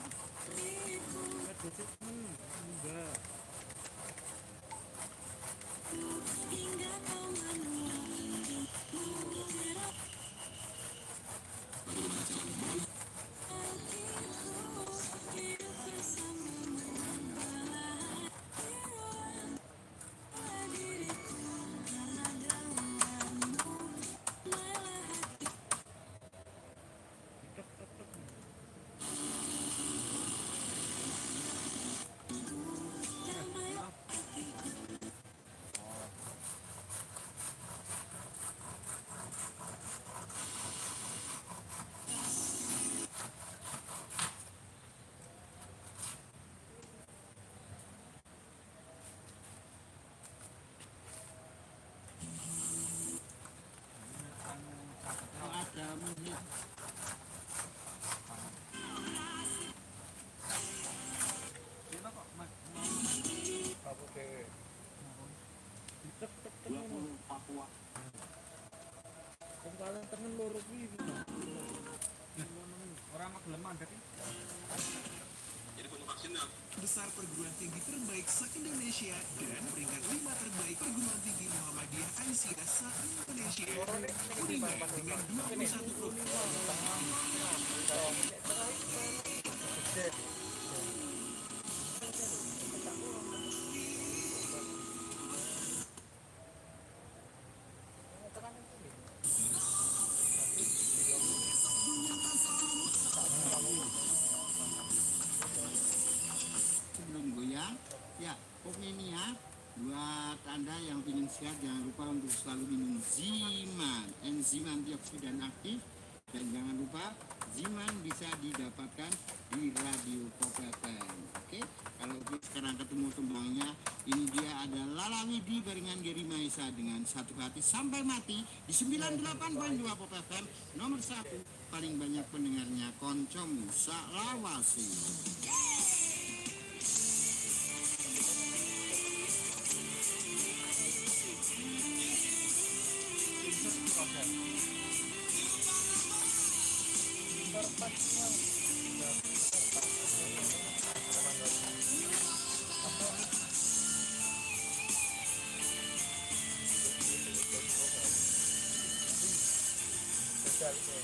Kalian tengen loro kuwi. Ora magelem mandek. Besar perguruan tinggi terbaik se-Indonesia dan peringkat 5 terbaik perguruan tinggi Muhammadiyah Aisyah se-Indonesia. Uninga dengan 21 program. Sebelum goyang, ya pokoknya ini ya, buat Anda yang ingin sehat jangan lupa untuk selalu minum Ziman, enzim antioksidan aktif, dan jangan lupa Ziman bisa didapatkan di Radio Pop FM. Oke, kalau kita sekarang ketemu tembangnya, ini dia ada Lala Widi barengan Geri Maisa dengan Satu Hati Sampai Mati di 98.2 Pop FM nomor 1 paling banyak pendengarnya Koncomu Salawasi. modal sih.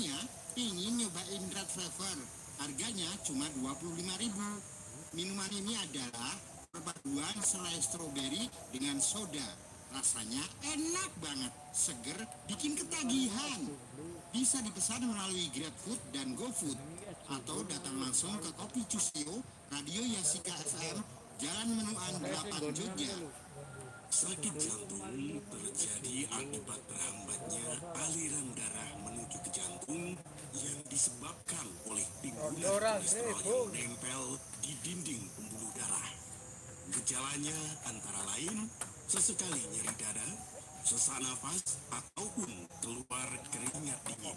nih ya, ingin nyobain Red Flavor. Harganya cuma 25.000. Minuman ini adalah perpaduan selai stroberi dengan soda. Rasanya enak banget, seger, bikin ketagihan. Bisa dipesan melalui GrabFood dan GoFood atau datang langsung ke Kopi Cusio, Radio Yasika FM, Jalan Menuan 8 Jogja. Sakit jantung terjadi akibat terhambatnya aliran darah menuju ke jantung yang disebabkan oleh timbunan kolesterol yang nempel di dinding pembuluh darah. Gejalanya antara lain sesekali nyeri dada, sesak nafas, ataupun keluar keringat dingin.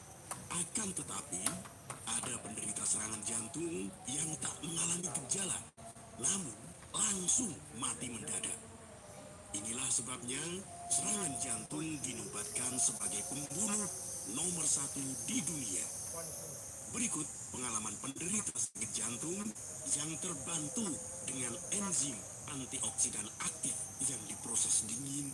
Akan tetapi, ada penderita serangan jantung yang tak mengalami gejala, namun langsung mati mendadak. Inilah sebabnya serangan jantung dinobatkan sebagai pembunuh nomor 1 di dunia. Berikut pengalaman penderita sakit jantung yang terbantu dengan enzim antioksidan aktif yang diproses dingin,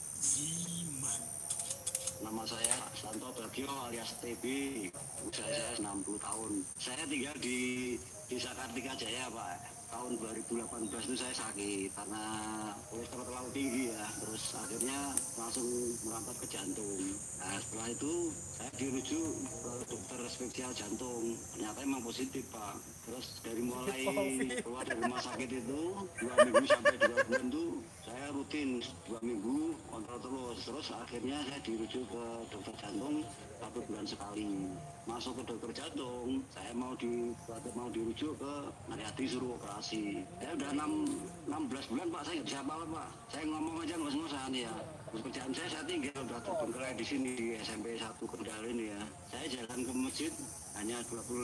Ziman. Nama saya Santo Bagio alias TB, usia saya 60 tahun. Saya tinggal di Desa Kartika Jaya, Pak. Tahun 2018 itu saya sakit karena kolesterol terlalu tinggi ya. Terus akhirnya langsung merambat ke jantung. Nah, setelah itu saya dirujuk ke dokter spesial jantung. Ternyata emang positif, Pak. Terus dari mulai keluar dari rumah sakit itu 2 minggu sampai 2 bulan itu saya rutin 2 minggu kontrol terus. Terus akhirnya saya dirujuk ke dokter jantung 1 bulan sekali. Masuk ke dokter jantung, saya mau dirujuk ke Naryati suruh operasi. Saya udah 16 bulan, Pak, saya nggak bisa apa-apa, Pak. Saya ngomong aja ngos-ngosan ya. Terus kerjaan saya tinggal udah terbengkalai di sini di SMP 1 Kendal ini ya. Saya jalan ke masjid hanya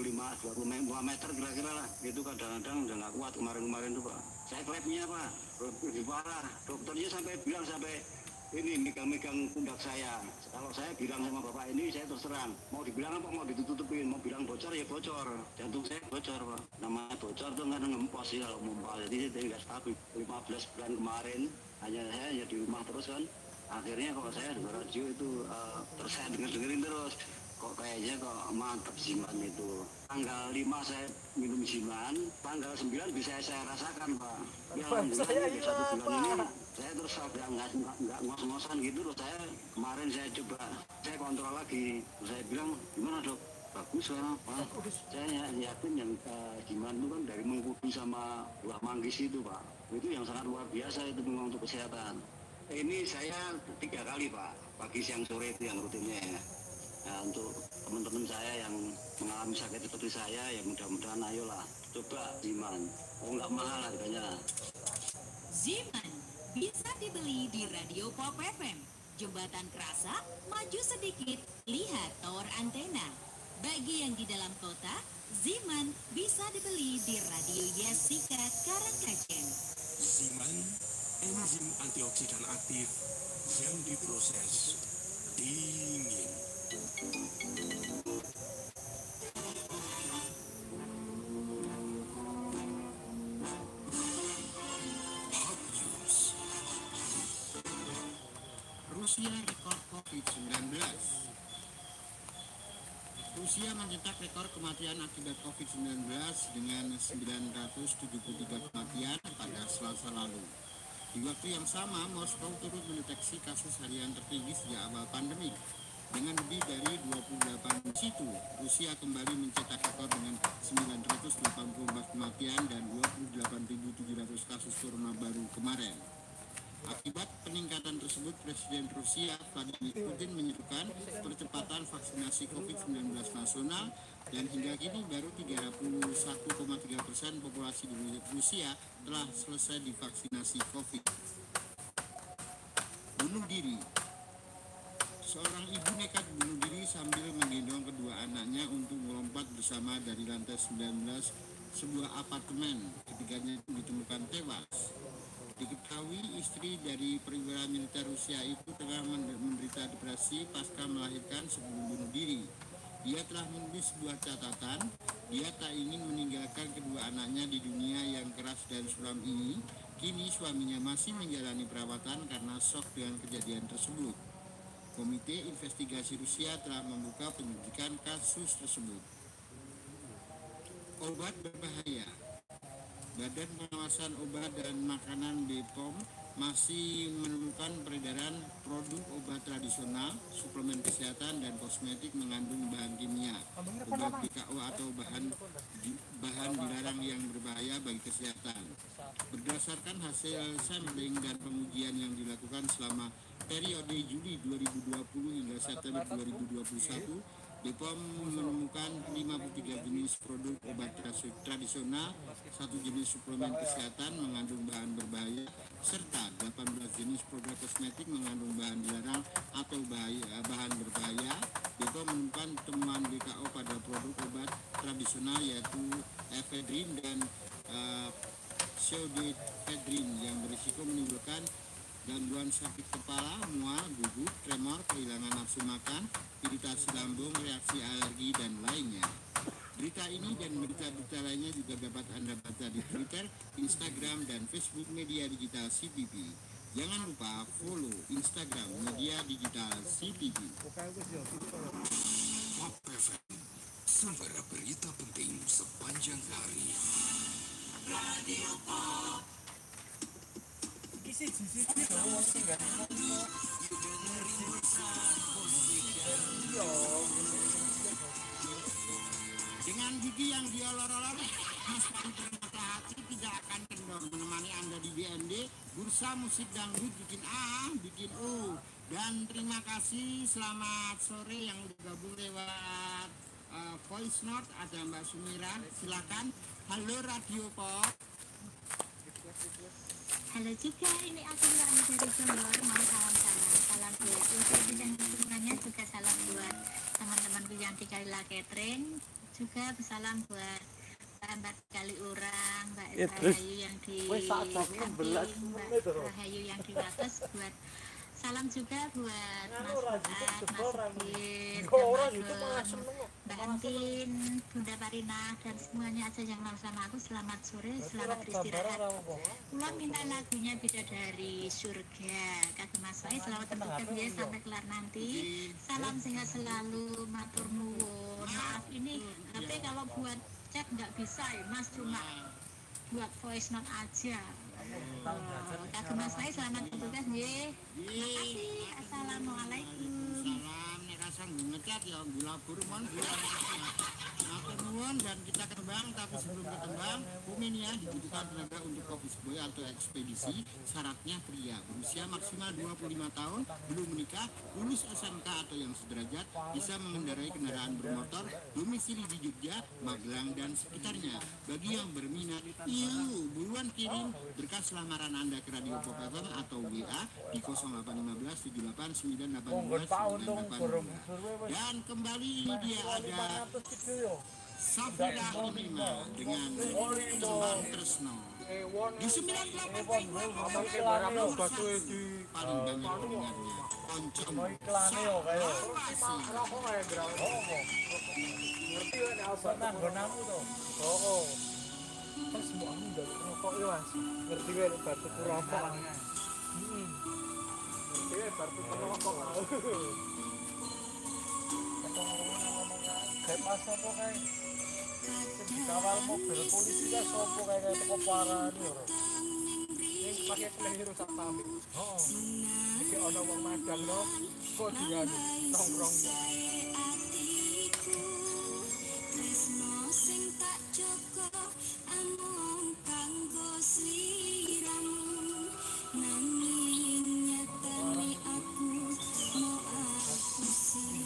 25 meter kira-kira lah. Itu kadang-kadang udah nggak kuat kemarin tuh, Pak. Saya klepnya, Pak, lebih parah. Dokternya sampai bilang ini megang-megang pundak saya. Kalau saya bilang sama bapak ini, saya terserang. Mau dibilang apa, mau ditutupin, mau bilang bocor ya bocor. Jantung saya bocor, Pak. Namanya bocor tuh nggak ngempos sih kalau mumpal. Jadi saya nggak stabil. 15 bulan kemarin, saya hanya di rumah terus kan. Akhirnya kalau saya dengar radio itu, terus saya dengerin terus. Kok kayaknya kok mantap Ziman itu. Tanggal 5 saya minum Ziman, tanggal 9 bisa saya rasakan, Pak. Ya alhamdulillah di 1 bulan ini saya terus nggak ngos-ngosan gitu loh. Kemarin saya coba, saya kontrol lagi. Terus saya bilang, gimana dok? Bagus sekarang, Pak. Saya yakin yang Ziman itu kan dari Mengkudu sama buah manggis itu, Pak. Itu yang sangat luar biasa itu memang untuk kesehatan. Ini saya 3 kali, Pak. Pagi, siang, sore itu yang rutinnya ya. Nah, untuk teman-teman saya yang mengalami sakit seperti saya, ya mudah-mudahan ayolah coba Ziman. Nggak mahal harganya. Ziman bisa dibeli di Radio Pop FM. Jembatan Kerasa, maju sedikit, lihat tower antena. Bagi yang di dalam kota, Ziman bisa dibeli di Radio Yasika Karangkajen. Ziman, enzim antioksidan aktif yang diproses dingin. Hot News. Rusia rekor COVID-19. Rusia mencetak rekor kematian akibat COVID-19 dengan 973 kematian pada Selasa lalu. Di waktu yang sama, Moskow turut mendeteksi kasus harian tertinggi sejak awal pandemi. Dengan lebih dari 28 situ, Rusia kembali mencetak rekor dengan 984 kematian dan 28.700 kasus corona baru kemarin. Akibat peningkatan tersebut, Presiden Rusia Vladimir Putin menyerukan percepatan vaksinasi COVID-19 nasional dan hingga kini baru 31,3% populasi di Rusia telah selesai divaksinasi COVID. Bunuh diri. Seorang ibu nekat bunuh diri sambil menggendong kedua anaknya untuk melompat bersama dari lantai 19 sebuah apartemen. Ketiganya ditemukan tewas. Diketahui istri dari perwira militer Rusia itu tengah menderita depresi pasca melahirkan sebelum bunuh diri. Dia telah menulis sebuah catatan. Dia tak ingin meninggalkan kedua anaknya di dunia yang keras dan suram ini. Kini suaminya masih menjalani perawatan karena shock dengan kejadian tersebut. Komite Investigasi Rusia telah membuka penyelidikan kasus tersebut. Obat berbahaya. Badan Pengawasan Obat dan Makanan BPOM masih menemukan peredaran produk obat tradisional, suplemen kesehatan, dan kosmetik mengandung bahan kimia, obat BKO atau bahan dilarang yang berbahaya bagi kesehatan. Berdasarkan hasil sampling dan pengujian yang dilakukan selama periode Juli 2020 hingga September 2021, BPOM menemukan 53 jenis produk obat tradisional, 1 jenis suplemen kesehatan mengandung bahan berbahaya, serta 18 jenis produk kosmetik mengandung bahan dilarang atau bahan berbahaya. BPOM menemukan temuan BKO pada produk obat tradisional yaitu efedrin dan pseudoephedrine yang berisiko menimbulkan gangguan sakit kepala, mual, gugup, tremor, kehilangan nafsu makan, iritasi lambung, reaksi alergi, dan lainnya. Berita ini dan berita-berita lainnya juga dapat Anda baca di Twitter, Instagram, dan Facebook Media Digital CPP. Jangan lupa follow Instagram Media Digital CPP. Pop FM, sumber berita penting sepanjang hari. Radio Pop. Dengan gigi yang diolor-olor, Mas Panter Mata Hati tidak akan kendor menemani Anda di BND, Bursa Musik Dangdut bikin A, bikin U. Dan terima kasih, selamat sore yang udah gabung lewat voice note. Ada Mbak Sumira, silakan. Halo Radio Pop. Halo juga, ini aku Mbak Ani dari Jombor, mau salam buat untuk dan lingkungannya, juga salam buat teman-temanku yang di Kalila Catering, juga salam buat Mbak Kali Urang, Mbak Rahayu yang di Kamping, Mbak Rahayu yang di Wates, buat salam juga buat Mas Fuad, Mas Sigit, Mbak Entin, Bunda Parina, dan semuanya aja yang mau sama aku. Selamat sore, selamat beristirahat. Ulang minta lagunya Bidadari Surga, kagem Mas Wai, selamat bertugas ya sampai kelar nanti. Salam sehat selalu, matur nuwun. Maaf ini HP kalau buat chat nggak bisa ya Mas, cuma buat voice note aja. Kagem Mas Wai, selamat bertugas ya. Terima kasih. Assalamualaikum. Salam nek rasang ngecat ya ngulabur mon nuwun. Dan kita ketembang, tapi sebelum ketembang komen ya, dibutuhkan tenaga untuk office boy atau ekspedisi. Syaratnya pria berusia maksimal 25 tahun, belum menikah, lulus SMK atau yang sederajat, bisa mengendarai kendaraan bermotor, domisili di Jogja, Magelang, dan sekitarnya. Bagi yang berminat, buruan kirim berkas lamaran Anda ke Radio Pop FM atau WA di 0815 78 982 982. Dan kembali ini dia ada Safira Inima dengan Tembang Tresno di 98 paling banyak pendengarnya. Oncom Kan semua aku udah rokok ya Mas. Ngerti gue batuk rokok. Ngerti gue batuk rokok. Kayak pas apa kayak dikawal mobil polisi kan sopo kayak toko parah nih lho. Ini pakai peluru rusak pamit. Oh. Iki ono wong madang lho. Kok dia nongkrong. Tresno sing tak joko amung kanggo sliramu, nanging nyatane aku mau aku sih.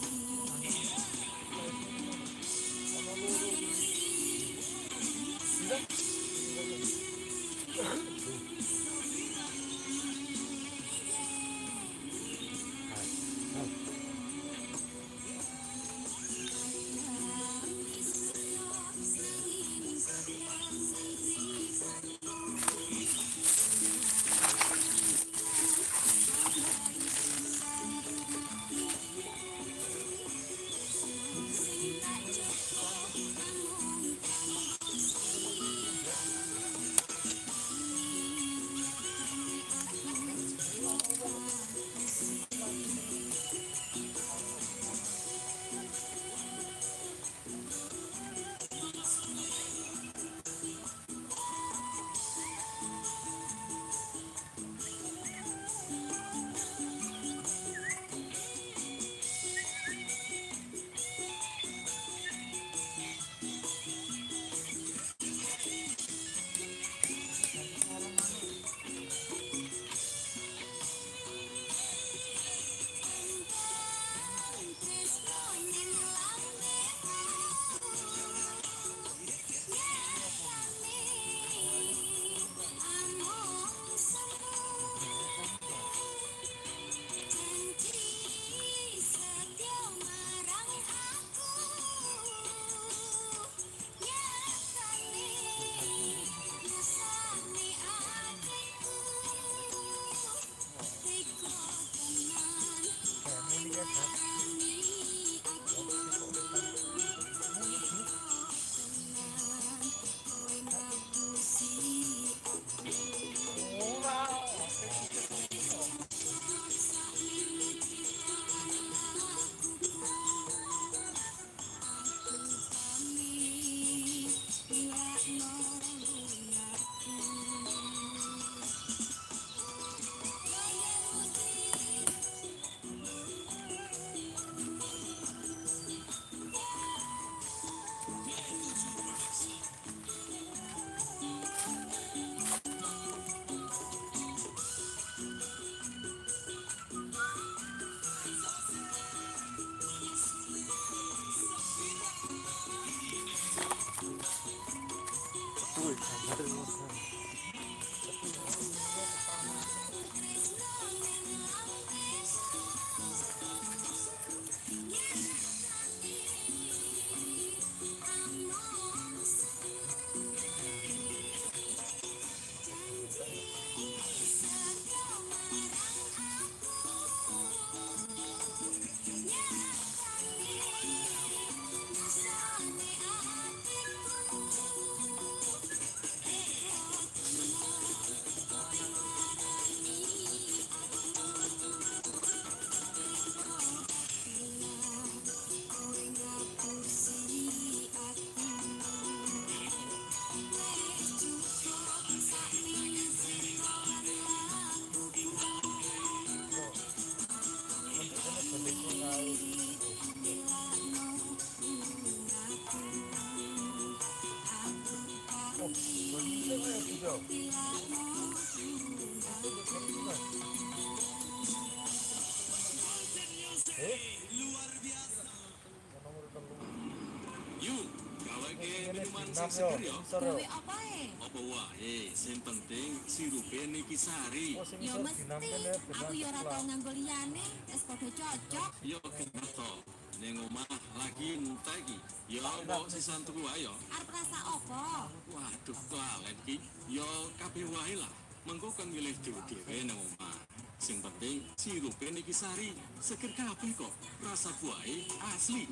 yo. Nomor telu. Yuk, gawe ke minuman Enam sing yo, seger yo. sensor yo. Gawe apa Apa wae, sing penting sirupe niki sari. Oh, sing Ya iso mesti, dinamkan ya, aku ya ora tau nganggo liyane, wis padha cocok. Yo kenato. Ning omah lagi entek iki. Yo mbok sisan tuku wae yo. Arep rasa apa? Waduh, lalen iki. Yo kabeh wae lah. Mengko kan milih dhewe nang omah. Sing penting sirupe niki sari. Seger kabeh kok. Rasa buahe asli.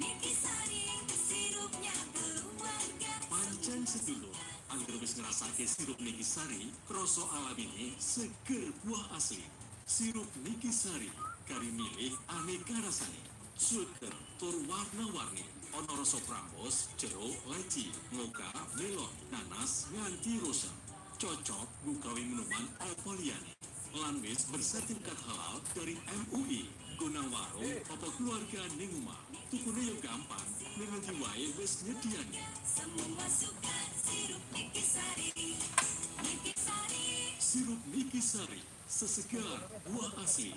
Pancen sedulur, angger wis ngrasake sirup niki sari, krasa alamine seger buah asli. Sirup niki sari, kari milih aneka rasane. Seger tur warna-warni. Ana rasa prapos, jeruk, leci, mocha, melon, nanas, nganti rosa. Cocok nggawe minuman apa liyane. Lan wis bersertifikat halal dari MUI. Guna warung apa keluarga ning omah. Tukune yo gampang, ning ngendi wae wis nyediani. Sirup Niki Sari, sesegar buah asli.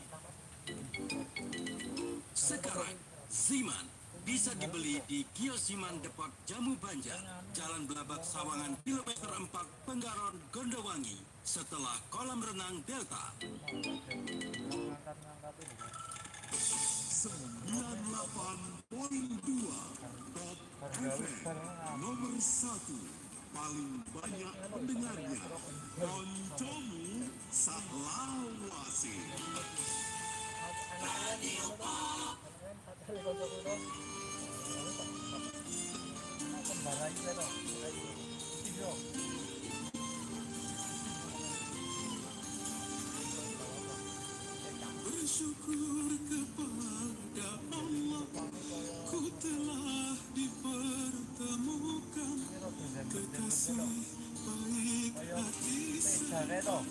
Sekarang, Ziman bisa dibeli di kios Ziman Depot Jamu Banjar, Jalan Belabak Sawangan, kilometer 4, Penggaron, Gondowangi, setelah kolam renang Delta. 98.2 Top FM nomor 1 paling banyak pendengarnya. Koncomu Saklawasi. Radio Pop. Bersyukur kepada Allah, ku telah dipertemukan kekasih baik hati seorang.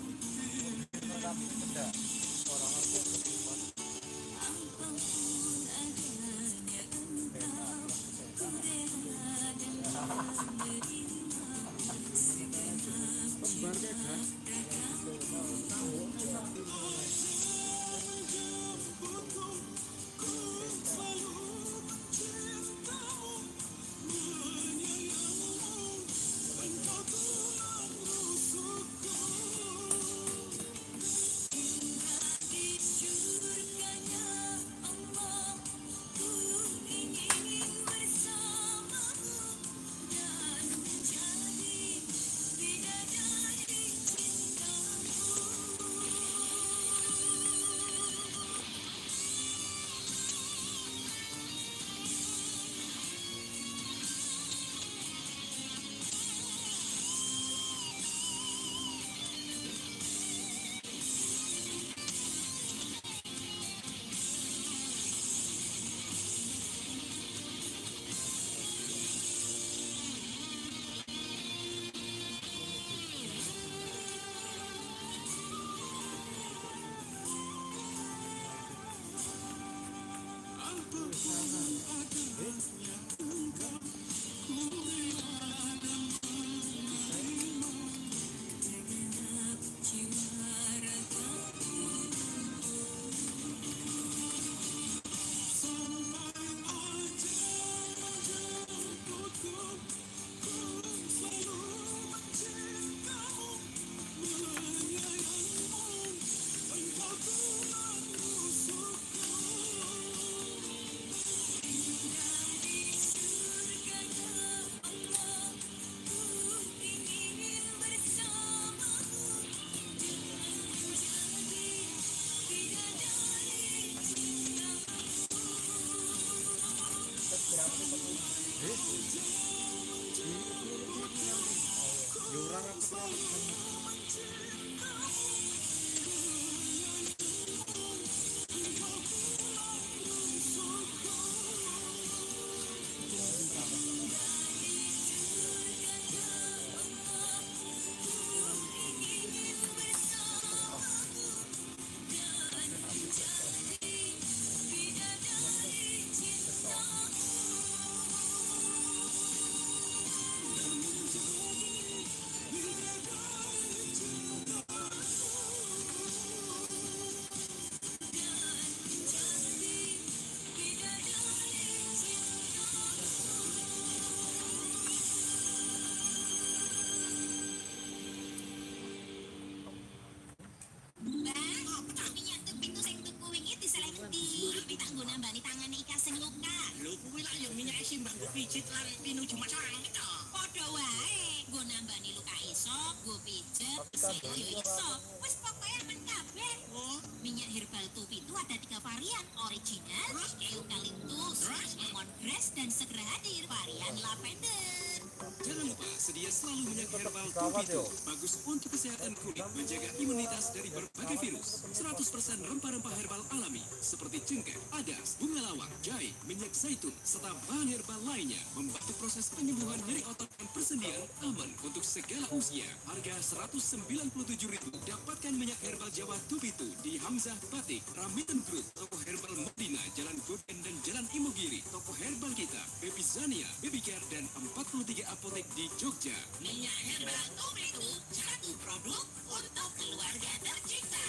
sih mbak gue pijit lan pinuju macang gitu. Podo wae, gue nambani luka iso, gue pijet, seyo iso. Wes pokoknya aman kabeh. Minyak herbal Tubi itu ada 3 varian, original, eucalyptus, lemongrass, dan segera hadir varian lavender. Jangan lupa sedia selalu minyak herbal Tubi. Bagus untuk kesehatan kulit, menjaga imunitas dari berbagai virus. 100% rempah-rempah herbal alami seperti cengkeh, adas, bunga lawang, jahe, minyak zaitun, serta bahan herbal lainnya membantu proses penyembuhan nyeri otot dan persendian aman untuk segala usia. Harga Rp197.000. Dapatkan minyak herbal Jawa Tubitu di Hamzah Batik, Ramiten Group, toko herbal Medina, Jalan Goden dan Jalan Imogiri, toko herbal kita, Baby Zania, Baby Care, dan 43 apotek di Jogja. Minyak herbal Tubitu, satu produk untuk keluarga tercinta.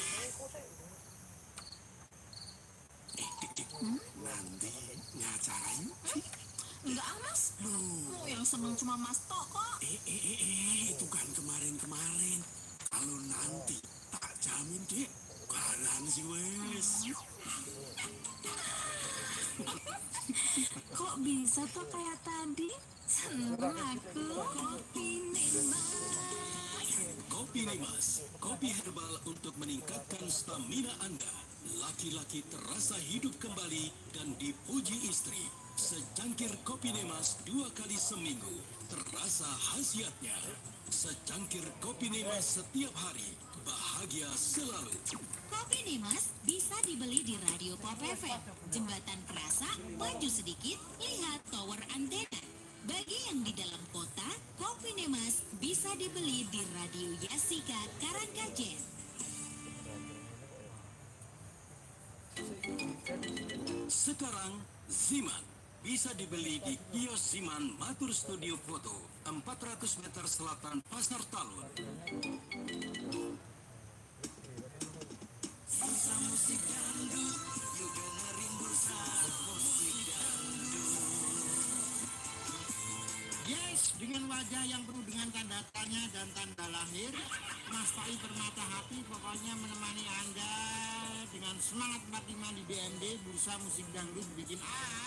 Nanti ngacarain? Enggak, Mas. Loh, yang seneng cuma Mas Tok kok. Itu kan kemarin-kemarin. Kalau nanti tak jamin dek, karan sih wes. Kok bisa tuh kayak tadi? Seneng aku. Kopi Nimas, kopi herbal untuk meningkatkan stamina Anda. Laki-laki terasa hidup kembali dan dipuji istri. Secangkir kopi Nimas 2 kali seminggu, terasa khasiatnya. Secangkir kopi Nimas setiap hari, bahagia selalu. Kopi Nimas bisa dibeli di Radio Pop FM, Jembatan Kerasa, maju sedikit, lihat tower antena. Bagi yang di dalam kota, Kopi Nimas bisa dibeli di Radio Yasika Karangkajen. Sekarang Ziman bisa dibeli di kios Ziman Matur Studio Foto, 400 meter selatan Pasar Talun. Musik dangdut, yuk dengerin Bursa Musik Dangdut. Yes, dengan wajah yang penuh dengan tanda tanya dan tanda lahir, Mas Pai Permata Hati pokoknya menemani Anda dengan semangat 45 di BMD Bursa Musik Dangdut bikin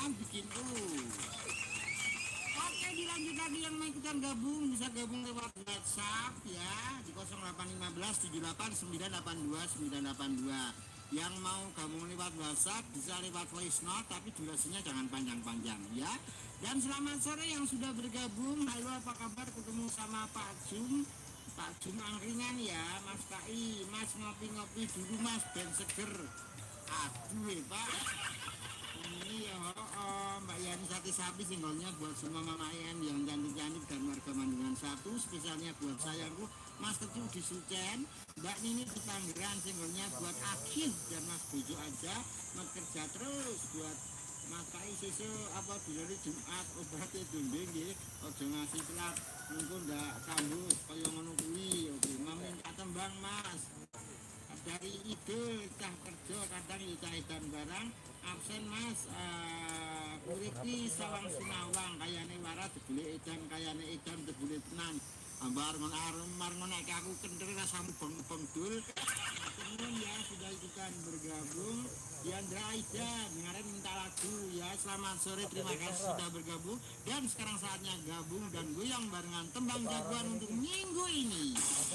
Oke, dilanjut lagi yang mau ikutan gabung bisa gabung lewat WhatsApp ya di 0815 78 982 982. Yang mau gabung lewat WhatsApp bisa lewat voice note tapi durasinya jangan panjang-panjang ya. Dan selamat sore yang sudah bergabung. Halo, apa kabar? Ketemu sama Pak Jum angkringan ya, Mas Pai. Mas ngopi-ngopi dulu Mas, ben seger. Aduh Pak. Ini ya Mbak Yani Sate Sapi singgolnya buat semua Mama Yan yang cantik-cantik dan warga Mandungan 1, spesialnya buat sayangku Mas Tecu di Sucen, Mbak Nini di Tangerang singgolnya buat Akin dan Mas Bojo aja, Mas kerja terus buat Mas Pai sesu apa dulu Jumat obatnya dunding nggih, aja ngasih telat mengko ndak kambuh kaya ngono kuwi. Oke, mamin katembang Mas. Dari Idul cah kerja kadang cah edan barang absen Mas. Urip sawang sinawang kayane waras dibeli edan kayane edan dibeli tenan. Ambar ngon nek aku kentir rasamu beng dul. Kemudian ya sudah ikutan bergabung. Diandra Aida dengarin minta lagu ya. Selamat sore, terima kasih sudah bergabung. Dan sekarang saatnya gabung dan goyang barengan tembang jagoan untuk minggu ini.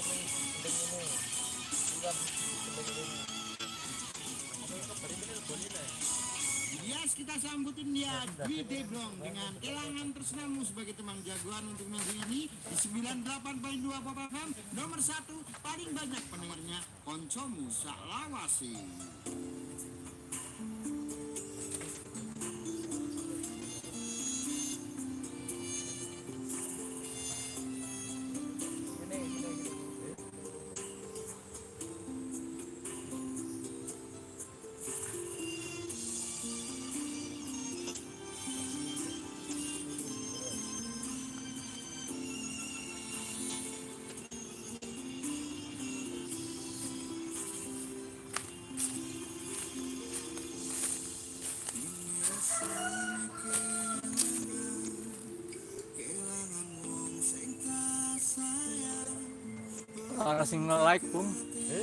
Yes, kita sambutin dia di Deblong dengan Kelangan Tresnamu sebagai teman jagoan untuk minggu ini di 98.2 Pop FM nomor 1 paling banyak pendengarnya koncomu saklawasi. Ana sing nge-like, Bung.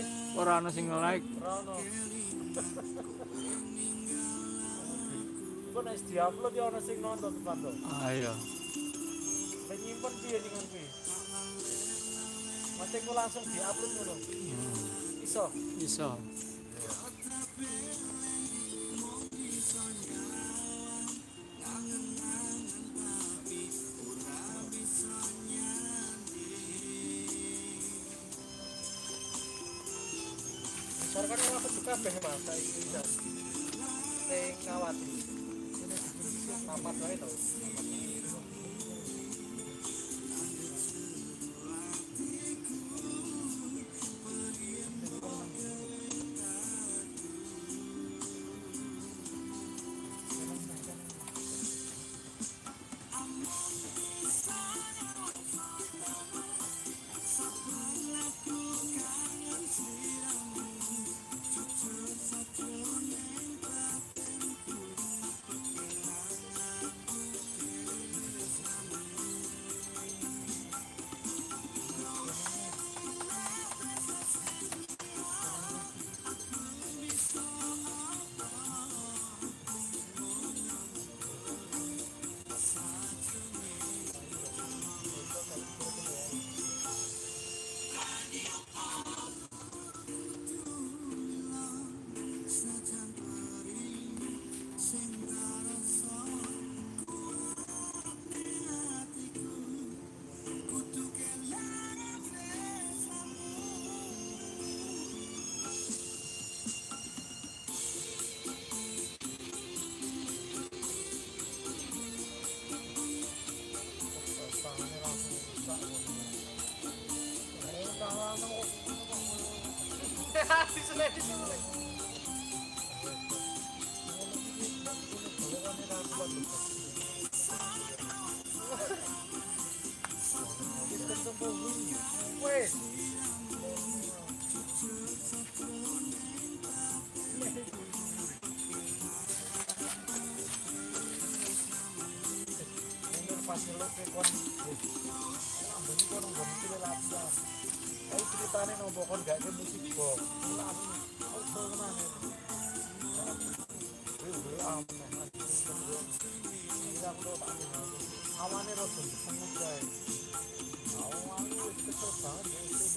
Ora ana sing nge-like. Ora ono. engko nek diupload ya ana sing nonton teman-teman. Ayo. Penyimpen piye dengan kuwi? Macam ku langsung diupload ngono. Iso. Iso. Misalkan yang aku suka kabeh Mas, saiki bisa. Sing ngawati. Ini diberi papat wae to. Ceritane nopo kon gak ke musik box. Opo menane. Awane rada sengit kae. Awane wis kesel banget.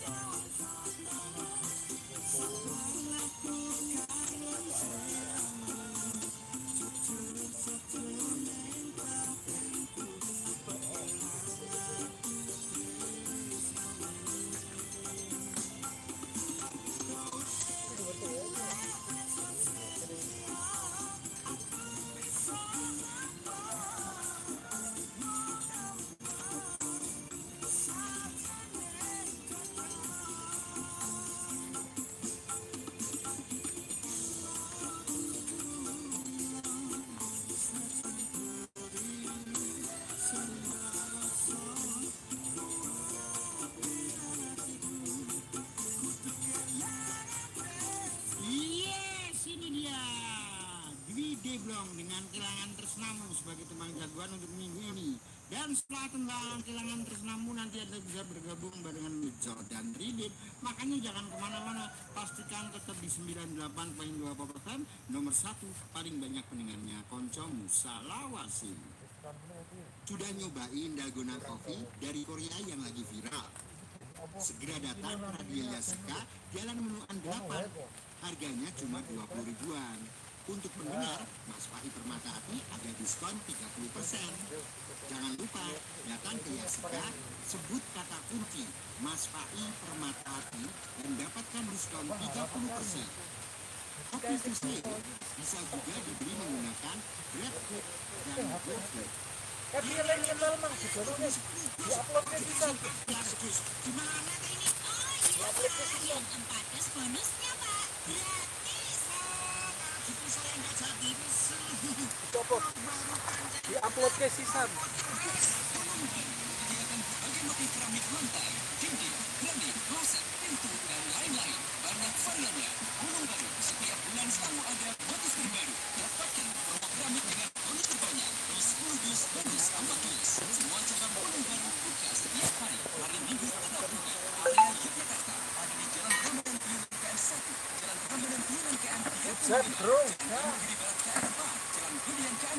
Dengan Kelangan Tresnamu sebagai teman jagoan untuk minggu ini. Dan setelah tentang Kelangan Tresnamu nanti Anda bisa bergabung dengan Mijor dan Ridit. Makanya jangan kemana-mana, pastikan tetap di 98.2 FM. Nomor 1 paling banyak pendengarnya Konco Musa Lawasi. Sudah nyobain dalgona coffee dari Korea yang lagi viral? Segera datang Radio Yasika, Jalan Menuan 8. Harganya cuma 20 ribuan. Untuk pendengar, Mas Pai Permata-Hati ada diskon 30%. Jangan lupa, datang ke Yasika, sebut kata kunci Mas Pai Permata-Hati dan dapatkan diskon 30%. Kopi susu bisa juga dibeli menggunakan GrabFood dan GoFood. Di-uploadnya bisa. Gimana ini? Oh iya, yang tempatnya bonusnya Pak, gratis. Itu saya nggak jadi Copot. Di-upload ke sisan. Kegiatan berbagai motif keramik lantai, dinding, granit, kloset, pintu, dan lain-lain. Banyak variannya. Gunung Baru, setiap bulan selalu ada motif terbaru. Dapatkan produk keramik dengan bonus terbanyak di 10 dus bonus 4 dus. Semua cabang Gunung Baru buka setiap hari. Hari Minggu tetap buka. Area Yogyakarta ada di Jalan Prambanan Piungan KM 1, Jalan Prambanan Piungan KM 39, Jalan Budi Barat KM